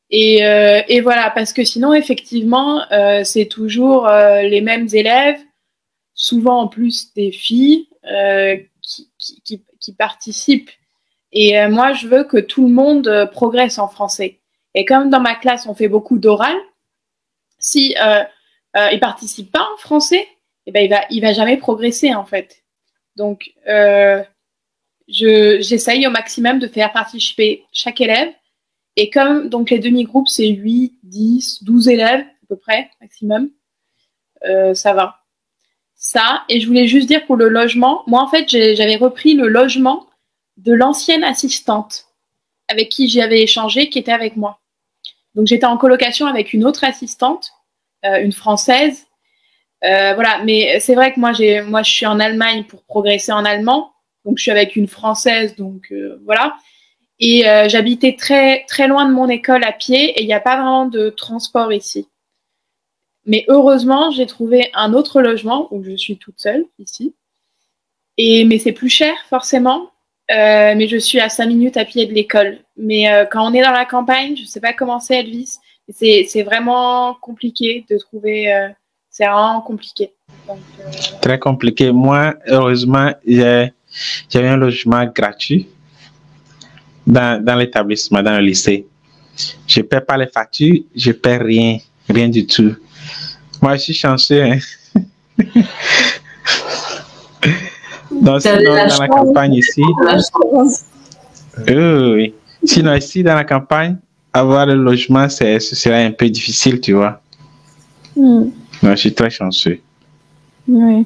Speaker 5: Et, euh, et voilà, parce que sinon, effectivement, euh, c'est toujours euh, les mêmes élèves, souvent en plus des filles, euh, qui, qui, qui, qui participent. Et euh, moi, je veux que tout le monde euh, progresse en français. Et comme dans ma classe, on fait beaucoup d'oral, si euh, euh, il participe pas en français, eh ben, il va, il va jamais progresser, en fait. Donc, euh, je, j'essaye au maximum de faire participer chaque élève. Et comme donc les demi-groupes, c'est huit, dix, douze élèves à peu près, maximum, euh, ça va. Ça, et je voulais juste dire pour le logement, moi en fait, j'ai, j'avais repris le logement de l'ancienne assistante avec qui j'avais échangé, qui était avec moi. Donc j'étais en colocation avec une autre assistante, euh, une Française. Euh, voilà, mais c'est vrai que moi, j'ai, moi je suis en Allemagne pour progresser en allemand, donc je suis avec une Française, donc euh, voilà. Et euh, j'habitais très, très loin de mon école à pied et il n'y a pas vraiment de transport ici. Mais heureusement, j'ai trouvé un autre logement où je suis toute seule ici. Et, mais c'est plus cher, forcément. Euh, mais je suis à cinq minutes à pied de l'école. Mais euh, quand on est dans la campagne, je ne sais pas comment c'est, Elvis. C'est, c'est vraiment compliqué de trouver. Euh, c'est vraiment compliqué. Donc, euh...
Speaker 1: Très compliqué. Moi, heureusement, j'ai, j'avais un logement gratuit. Dans, dans l'établissement, dans le lycée. Je ne paie pas les factures, je ne paie rien, rien du tout. Moi, je suis chanceux. Hein? Donc, sinon, dans la campagne ici, euh, oui. Sinon, ici, dans la campagne, avoir le logement, c'est, ce serait un peu difficile, tu vois. Mm. Donc, je suis très chanceux.
Speaker 2: Oui.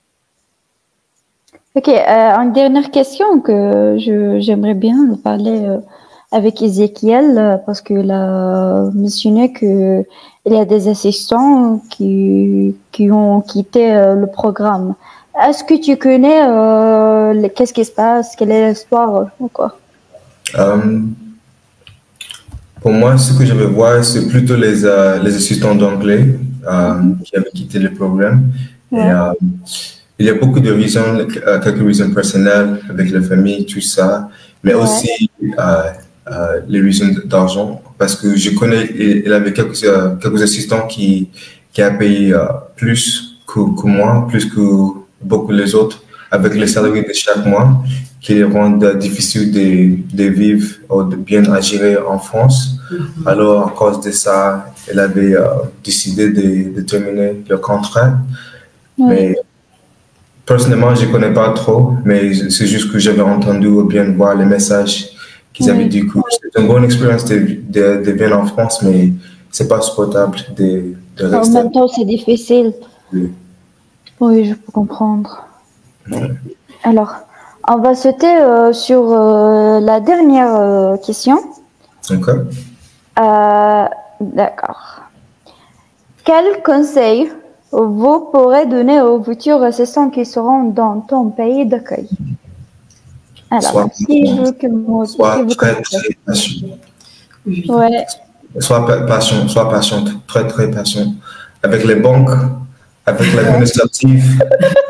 Speaker 2: Ok, euh, une dernière question que je, j'aimerais bien parler euh, avec Ézéchiel euh, parce qu'il a mentionné qu'il y a des assistants qui, qui ont quitté euh, le programme. Est-ce que tu connais euh, les, qu'est-ce qui se passe, quelle est l'histoire euh, ou quoi?
Speaker 4: Um, pour moi, ce que je veux voir, c'est plutôt les, euh, les assistants d'anglais euh, mm-hmm. qui avaient quitté le programme. Ouais. Et, euh, il y a beaucoup de raisons, quelques raisons personnelles avec la famille, tout ça, mais ouais. aussi euh, euh, les raisons d'argent, parce que je connais, il avait quelques, euh, quelques assistants qui, qui ont payé euh, plus que, que moi, plus que beaucoup les autres, avec les salariés de chaque mois, qui les rendent difficile de, de vivre ou de bien agir en France. Mm-hmm. Alors, à cause de ça, elle avait euh, décidé de, de terminer le contrat. Ouais. Mais, personnellement, je ne connais pas trop, mais c'est juste que j'avais entendu ou bien voir les messages qu'ils oui. avaient dit que c'est une bonne expérience de, de, de venir en France, mais ce n'est pas supportable de, de rester.
Speaker 2: En même temps, c'est difficile. Oui. Oui, je peux comprendre. Oui. Alors, on va sauter euh, sur euh, la dernière euh, question.
Speaker 4: Ok.
Speaker 2: Euh, d'accord. Quel conseil vous pourrez donner aux futurs assistants qui seront dans ton pays d'accueil? Alors, soit, si je veux que moi,
Speaker 4: soit
Speaker 2: si vous
Speaker 4: très, très patient.
Speaker 2: Ouais.
Speaker 4: Soit patient, soit patient, très, très patient. Avec les banques, avec l'administratif,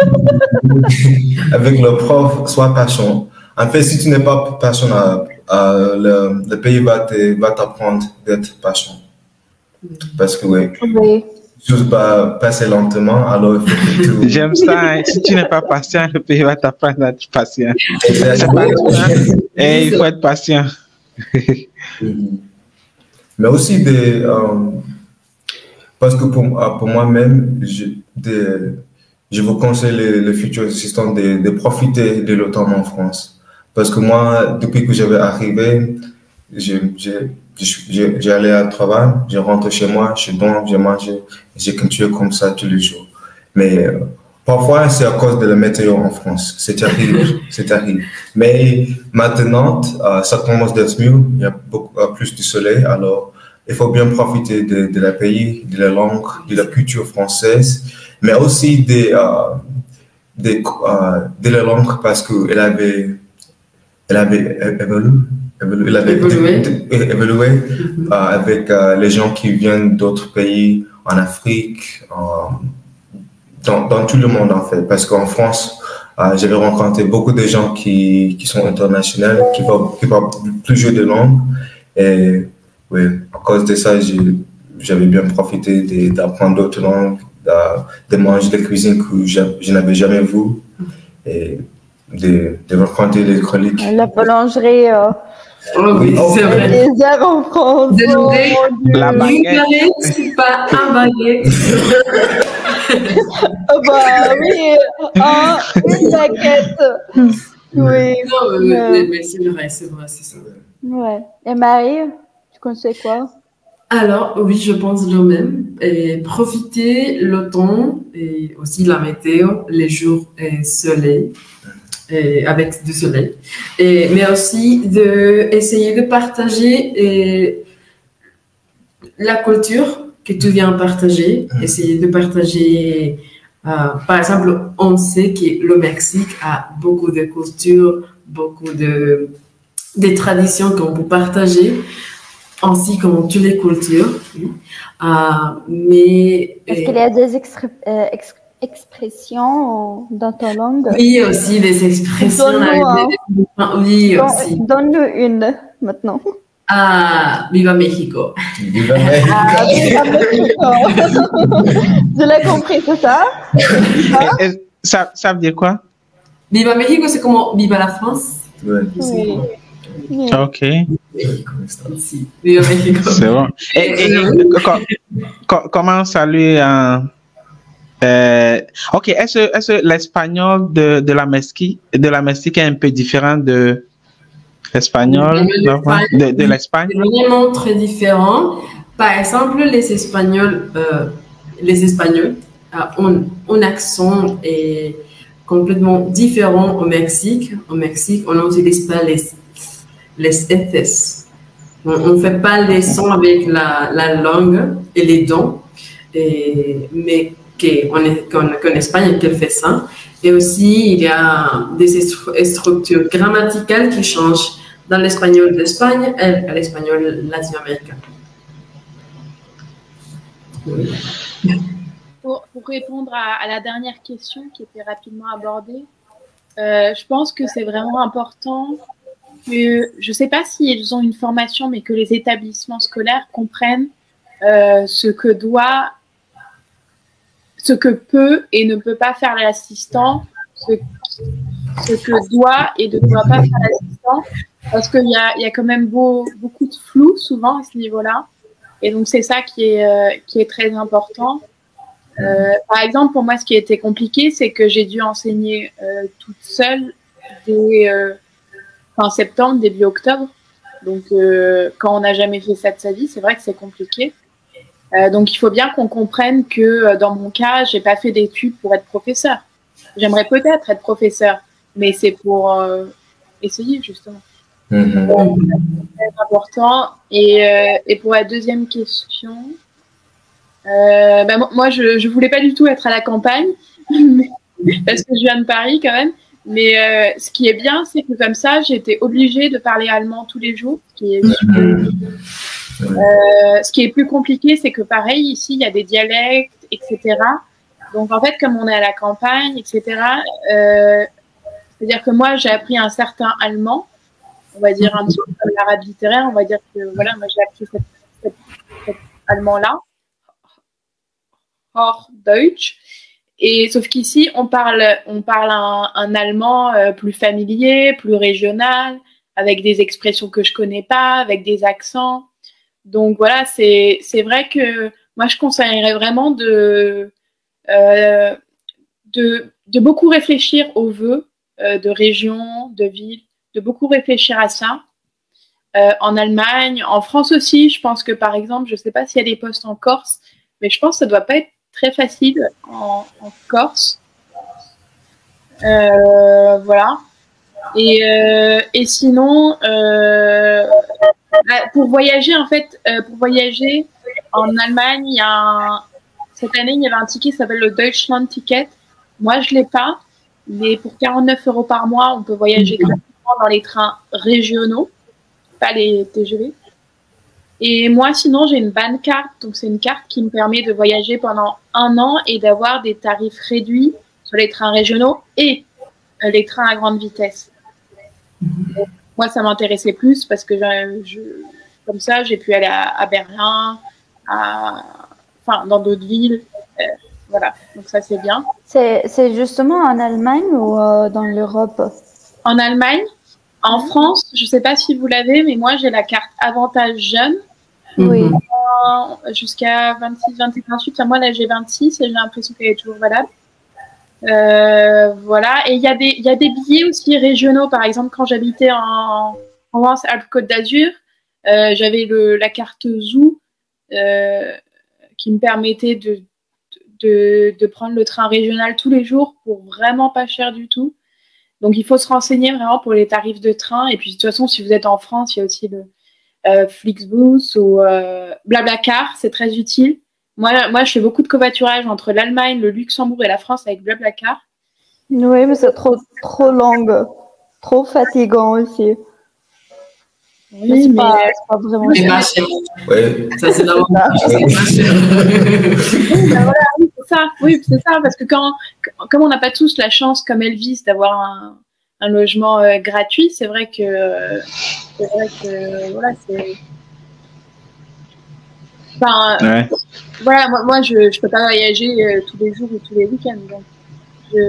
Speaker 4: avec le prof, sois patient. En fait, si tu n'es pas patient, euh, le, le pays va, te, va t'apprendre d'être patient. Parce que, oui. oui. Juste pas passer lentement, alors il faut que tu...
Speaker 1: J'aime ça, hein. Si tu n'es pas patient, le pays va t'apprendre à être patient. Exactement. Et il faut être patient.
Speaker 4: Mais aussi, des, euh, parce que pour, pour moi-même, je, de, je vous conseille les, les futurs assistants de, de profiter de le temps en France. Parce que moi, depuis que j'avais arrivé, j'ai allé à travail, je rentre chez moi, je dors, je mange, j'ai continué comme ça tous les jours. Mais euh, parfois, c'est à cause de la météo en France. C'est terrible, c'est terrible. Mais maintenant, euh, ça commence d'être mieux, il y a beaucoup euh, plus de soleil, alors il faut bien profiter de, de la pays, de la langue, de la culture française, mais aussi de, euh, de, euh, de la langue parce qu'elle avait, elle avait évolué. Il avait évolué, évolué mm-hmm. euh, avec euh, les gens qui viennent d'autres pays, en Afrique, en, dans, dans tout le monde en fait. Parce qu'en France, euh, j'avais rencontré beaucoup de gens qui, qui sont internationaux, qui parlent, qui parlent plusieurs de langues. Et oui, à cause de ça, j'avais bien profité d'apprendre d'autres langues, de manger des cuisines que je, je n'avais jamais vues et de, de rencontrer les chroniques.
Speaker 2: La boulangerie. Euh...
Speaker 3: Oh oui, c'est vrai.
Speaker 2: Les airs en France.
Speaker 3: Demandez,
Speaker 1: la baguette.
Speaker 3: C'est pas un baguette.
Speaker 2: Oh bah oui, ah, une baguette. Oui.
Speaker 3: Non, mais, euh... mais, mais c'est vrai, c'est vrai, c'est ça.
Speaker 2: Ouais. Et Marie, tu conseilles quoi?
Speaker 3: Alors, oui, je pense le même. Et profiter le temps et aussi la météo, les jours et soleil, et avec du soleil. Et, mais aussi de essayer de partager et la culture que tu viens partager. Essayer de partager, euh, par exemple, on sait que le Mexique a beaucoup de cultures, beaucoup de, de traditions qu'on peut partager. Ainsi comme toutes les cultures. Euh, mais
Speaker 2: est-ce qu'il y a des expré euh, ex expressions dans ta langue?
Speaker 3: Oui, aussi des expressions.
Speaker 2: Donne-nous
Speaker 3: hein. Oui,
Speaker 2: Don,
Speaker 3: aussi.
Speaker 2: Donne-nous une maintenant.
Speaker 3: Ah, Viva Mexico.
Speaker 4: Viva Mexico.
Speaker 2: Ah, Viva Mexico. Je l'ai compris, c'est ça?
Speaker 1: Et, et, ça? Ça veut dire quoi?
Speaker 3: Viva Mexico, c'est comme Viva la France.
Speaker 4: Ouais.
Speaker 2: Oui. Oui.
Speaker 1: Ok.
Speaker 3: Viva Mexico.
Speaker 1: C'est bon. Et, et, et co co comment saluer un. Euh, ok, est-ce est que l'espagnol de, de la Mexique de la Mexique est un peu différent de l'espagnol de, de l'Espagne?
Speaker 3: C'est vraiment très différent. Par exemple, les Espagnols, euh, les Espagnols euh, ont un accent est complètement différent au Mexique. Au Mexique, on n'utilise pas les les etes. On ne fait pas les sons avec la, la langue et les dents, et, mais qu'en qu Espagne, qu'elle fait ça. Et aussi, il y a des structures grammaticales qui changent dans l'espagnol d'Espagne et à l'espagnol latino-américain.
Speaker 5: Pour, pour répondre à, à la dernière question qui était rapidement abordée, euh, je pense que c'est vraiment important que, je ne sais pas s'ils ont une formation, mais que les établissements scolaires comprennent euh, ce que doit, ce que peut et ne peut pas faire l'assistant, ce, ce que doit et ne doit pas faire l'assistant, parce qu'il y a, y a quand même beau, beaucoup de flou souvent à ce niveau-là, et donc c'est ça qui est, euh, qui est très important. Euh, par exemple, pour moi, ce qui a été compliqué, c'est que j'ai dû enseigner euh, toute seule dès euh, fin septembre, début octobre. Donc, euh, quand on n'a jamais fait ça de sa vie, c'est vrai que c'est compliqué. Euh, donc, il faut bien qu'on comprenne que euh, dans mon cas, j'ai pas fait d'études pour être professeur. J'aimerais peut-être être professeur, mais c'est pour euh, essayer justement.
Speaker 4: Mm-hmm.
Speaker 5: Donc, c'est important. Et, euh, et pour la deuxième question. Euh, bah, moi, je je voulais pas du tout être à la campagne, parce que je viens de Paris quand même. Mais euh, ce qui est bien, c'est que comme ça, j'ai été obligée de parler allemand tous les jours. Ce qui est, euh, ce qui est plus compliqué, c'est que pareil, ici, il y a des dialectes, et cetera. Donc en fait, comme on est à la campagne, et cetera, euh, c'est-à-dire que moi, j'ai appris un certain allemand, on va dire un petit peu comme l'arabe littéraire, on va dire que voilà, moi j'ai appris cet, cet, cet allemand-là. Hors Deutsch. Et sauf qu'ici, on parle, on parle un, un allemand euh, plus familier, plus régional, avec des expressions que je connais pas, avec des accents. Donc voilà, c'est c'est vrai que moi, je conseillerais vraiment de, euh, de, de beaucoup réfléchir aux vœux euh, de région, de ville, de beaucoup réfléchir à ça. Euh, en Allemagne, en France aussi, je pense que par exemple, je sais pas s'il y a des postes en Corse, mais je pense que ça doit pas être très facile en, en Corse. Euh, voilà. Et, euh, et sinon, euh, pour voyager, en fait, euh, pour voyager en Allemagne, il y a un, cette année, il y avait un ticket qui s'appelle le Deutschland Ticket. Moi, je ne l'ai pas, mais pour quarante-neuf euros par mois, on peut voyager gratuitement dans les trains régionaux, pas les T G V. Et moi, sinon, j'ai une Bahncard, donc c'est une carte qui me permet de voyager pendant un an et d'avoir des tarifs réduits sur les trains régionaux et euh, les trains à grande vitesse. Donc, moi, ça m'intéressait plus parce que je, je, comme ça, j'ai pu aller à, à Berlin, à, enfin, dans d'autres villes. Euh, voilà, donc ça, c'est bien.
Speaker 2: C'est, c'est justement en Allemagne ou euh, dans l'Europe?
Speaker 5: En Allemagne, en France, je ne sais pas si vous l'avez, mais moi, j'ai la carte avantage jeune.
Speaker 2: Oui.
Speaker 5: Euh, jusqu'à vingt-six, vingt-sept, vingt-huit. Enfin, moi, là, j'ai vingt-six et j'ai l'impression qu'elle est toujours valable. Euh, voilà. Et il y a des, il y a des billets aussi régionaux. Par exemple, quand j'habitais en Provence, Alpes-Côte d'Azur, euh, j'avais le, la carte Zoo euh, qui me permettait de, de, de prendre le train régional tous les jours pour vraiment pas cher du tout. Donc, il faut se renseigner vraiment pour les tarifs de train. Et puis, de toute façon, si vous êtes en France, il y a aussi le euh, Flixbus ou euh, Blablacar. C'est très utile. Moi, moi, je fais beaucoup de covoiturage entre l'Allemagne, le Luxembourg et la France avec Blablacar.
Speaker 2: Oui, mais c'est trop, trop long, trop fatigant aussi.
Speaker 5: Oui,
Speaker 2: mais c'est
Speaker 5: mais
Speaker 2: pas, c'est pas vraiment
Speaker 3: Mais
Speaker 2: cher.
Speaker 3: pas cher.
Speaker 4: Oui.
Speaker 3: Ça, c'est l'avantage. C'est pas cher.
Speaker 5: Oui, ben voilà, oui, c'est ça. Oui, c'est ça, parce que quand, comme on n'a pas tous la chance, comme Elvis, d'avoir un, un logement euh, gratuit, c'est vrai que, euh, c'est vrai que, voilà, c'est. Enfin,
Speaker 1: Ouais.
Speaker 5: voilà, moi, moi je ne peux pas voyager euh, tous les jours ou tous les week-ends, donc je.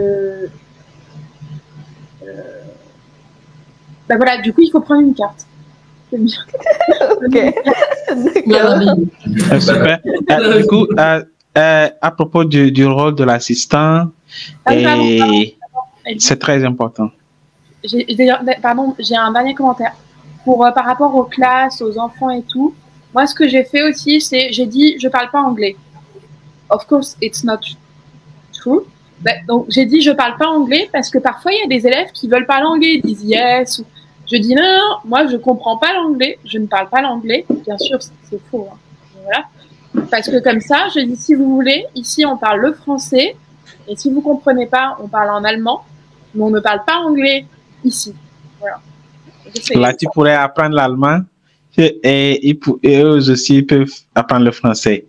Speaker 5: Euh, ben voilà, du coup, il faut prendre une carte. C'est bien.
Speaker 2: Ok.
Speaker 3: La
Speaker 2: D'accord.
Speaker 3: vie.
Speaker 1: Euh, super. Euh, du coup, euh, euh, à propos du, du rôle de l'assistant,
Speaker 5: Ah oui, pardon,
Speaker 1: et
Speaker 5: Elvis.
Speaker 1: c'est très important.
Speaker 5: J'ai, d'ailleurs, pardon, j'ai un dernier commentaire. Pour, euh, par rapport aux classes, aux enfants et tout, moi, ce que j'ai fait aussi, c'est, j'ai dit, je parle pas anglais. Of course, it's not true. Ben, donc, j'ai dit, je parle pas anglais parce que parfois, il y a des élèves qui veulent parler anglais, ils disent yes. Ou... Je dis, non, non, non, moi, je comprends pas l'anglais, je ne parle pas l'anglais. Bien sûr, c'est, c'est faux. Hein. Voilà. Parce que comme ça, je dis, si vous voulez, ici, on parle le français. Et si vous comprenez pas, on parle en allemand. Mais on ne parle pas anglais ici. Voilà. J'essaie.
Speaker 1: Là, tu pourrais apprendre l'allemand et, et, ils pou- et eux aussi ils peuvent apprendre le français.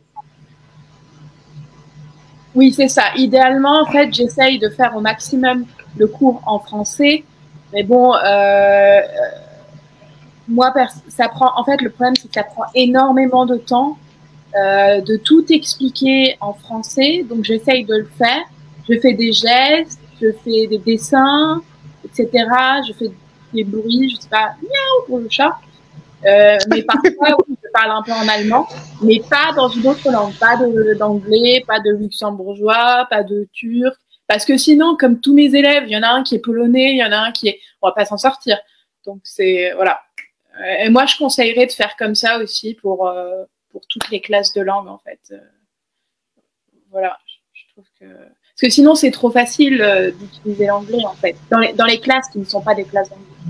Speaker 5: Oui, c'est ça. Idéalement, en fait, j'essaye de faire au maximum le cours en français. Mais bon, euh, moi, ça prend. En fait, le problème, c'est que ça prend énormément de temps euh, de tout expliquer en français. Donc, j'essaye de le faire. Je fais des gestes, je fais des dessins, et cetera. Je fais des bruits, je sais pas, miaou pour le chat. Euh, mais parfois, oui, je parle un peu en allemand, mais pas dans une autre langue, pas de, d'anglais, pas de luxembourgeois, pas de turc, parce que sinon, comme tous mes élèves, il y en a un qui est polonais, il y en a un qui est, on va pas s'en sortir. Donc c'est voilà. Et moi, je conseillerais de faire comme ça aussi pour euh, pour toutes les classes de langue en fait. Euh, voilà, je trouve que parce que sinon c'est trop facile euh, d'utiliser l'anglais en fait dans les dans les classes qui ne sont pas des classes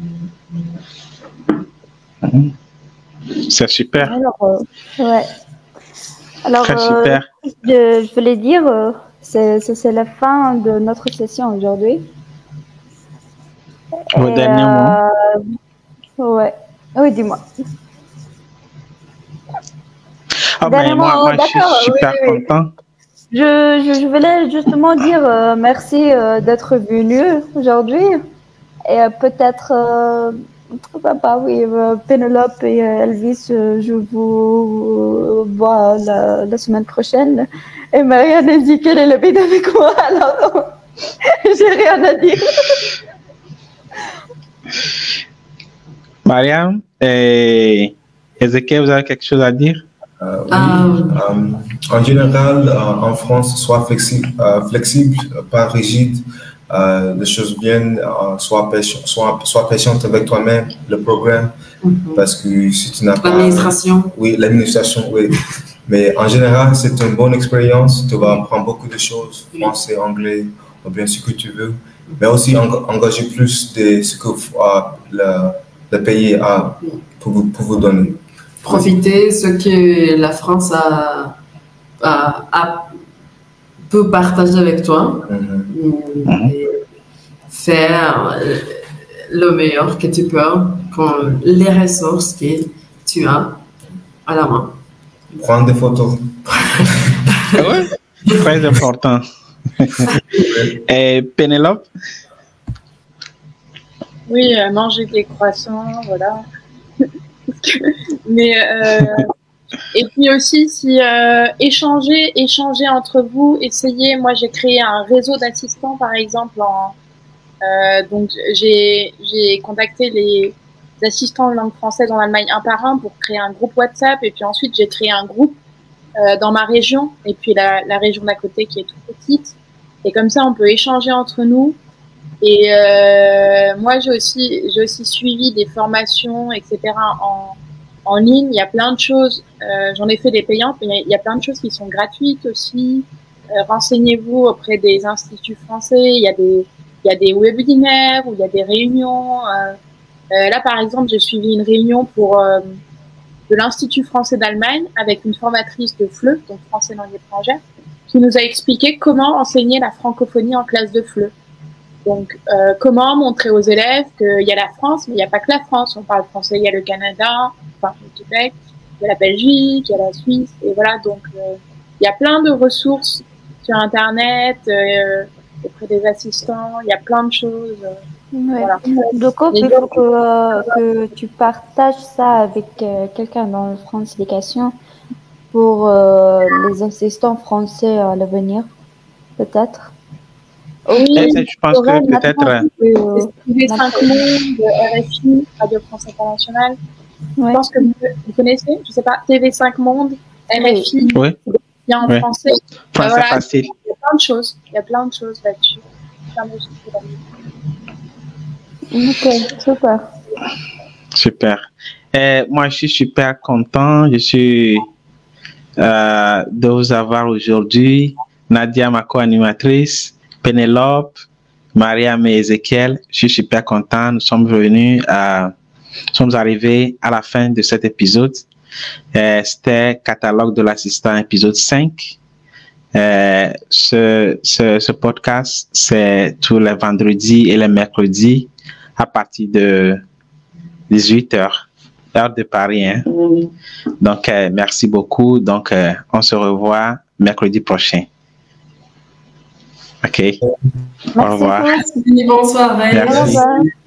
Speaker 5: d'anglais.
Speaker 1: C'est super.
Speaker 2: Alors, euh, ouais. Alors,
Speaker 1: Très
Speaker 2: euh,
Speaker 1: super.
Speaker 2: je, je voulais dire, euh, c'est, c'est, c'est la fin de notre session aujourd'hui.
Speaker 1: Vos
Speaker 2: Et,
Speaker 1: derniers
Speaker 2: euh, Ouais. Oui, dis-moi.
Speaker 1: Ah ben,
Speaker 2: dernier
Speaker 1: moi,
Speaker 2: mot,
Speaker 1: moi je suis
Speaker 2: d'accord,
Speaker 1: super
Speaker 2: oui, oui.
Speaker 1: content.
Speaker 2: Je, je, je voulais justement dire euh, merci euh, d'être venu aujourd'hui. Et euh, peut-être, euh, papa, oui, euh, Pénélope et euh, Elvis, euh, je vous vois la, la semaine prochaine. Et Marianne a dit qu'elle est habite avec moi, alors non, j'ai rien à dire.
Speaker 1: Mariam et Ezekiel, vous avez quelque chose à dire?
Speaker 4: Euh, oui.
Speaker 3: Ah.
Speaker 4: Euh, en général, euh, en France, sois flexible, euh, flexible, pas rigide. Euh, les choses viennent, euh, sois, patient, sois, sois patiente avec toi-même, le programme,
Speaker 3: Mhm.
Speaker 4: parce que si tu n'as pas...
Speaker 3: L'administration.
Speaker 4: Oui, l'administration, oui. Mais en général, c'est une bonne expérience. Tu vas apprendre beaucoup de choses, français, anglais, ou bien ce que tu veux. Mais aussi eng- engager plus de ce que euh, le, le pays a pour vous, pour vous donner.
Speaker 3: Profiter ce que la France a, a, a- peut partager avec toi.
Speaker 4: Mhm.
Speaker 3: Et faire le meilleur que tu peux, comme les ressources que tu as à la main.
Speaker 4: Prendre des photos.
Speaker 1: Très important. Et Pénélope?
Speaker 5: Oui, euh, manger des croissants, voilà. Mais euh, et puis aussi, si euh, échanger, échanger entre vous, essayer. Moi, j'ai créé un réseau d'assistants, par exemple. En, euh, donc, j'ai j'ai contacté les assistants de langue française en Allemagne un par un pour créer un groupe WhatsApp. Et puis ensuite, j'ai créé un groupe euh, dans ma région et puis la, la région d'à côté qui est toute petite. Et comme ça, on peut échanger entre nous. Et euh, moi, j'ai aussi, j'ai aussi suivi des formations, et cetera en, en ligne. Il y a plein de choses. Euh, j'en ai fait des payantes, mais il y a plein de choses qui sont gratuites aussi. Euh, renseignez-vous auprès des instituts français. Il y a des, il y a des webinaires où il y a des réunions. Euh, euh, là, par exemple, j'ai suivi une réunion pour euh, de l'Institut français d'Allemagne avec une formatrice de F L E, donc français langue étrangère, qui nous a expliqué comment enseigner la francophonie en classe de F L E. Donc, euh, comment montrer aux élèves qu'il y a la France, mais il n'y a pas que la France. On parle français, il y a le Canada, enfin le Québec, il y a la Belgique, il y a la Suisse, et voilà. Donc, euh, il y a plein de ressources sur Internet, euh, auprès des assistants, il y a plein de choses. Euh,
Speaker 2: Ouais.
Speaker 5: voilà.
Speaker 2: Donc, il faut que, euh, que tu partages ça avec euh, quelqu'un dans le France Éducation pour euh, les assistants français à l'avenir, peut-être.
Speaker 5: Oui,
Speaker 1: je pense que peut-être
Speaker 5: T V cinq Monde, R F I, Radio France Internationale.
Speaker 2: Ouais.
Speaker 5: Je pense que vous, vous connaissez, je sais pas, T V cinq Monde, R F I,
Speaker 1: oui.
Speaker 5: bien en
Speaker 1: Oui.
Speaker 5: français.
Speaker 1: Français
Speaker 5: Voilà,
Speaker 1: facile.
Speaker 5: il y a plein de choses, il y a plein de choses là-dessus. Plein de choses là-dessus.
Speaker 2: Ok, super.
Speaker 1: Super. Et moi, je suis super content. Je suis euh, de vous avoir aujourd'hui. Nadia, ma co-animatrice, Pénélope, Mariam et Ezekiel. Je suis super content. Nous sommes venus à, nous sommes arrivés à la fin de cet épisode. Euh, C'était Catalogue de l'assistant, épisode cinq. Euh, ce, ce, ce podcast, c'est tous les vendredis et les mercredis à partir de dix-huit heures, heure de Paris. Hein? Donc, euh, merci beaucoup. Donc, euh, on se revoit mercredi prochain. OK.
Speaker 2: Merci
Speaker 1: Au revoir.
Speaker 3: Merci, bonsoir.
Speaker 1: Merci.
Speaker 2: Au revoir.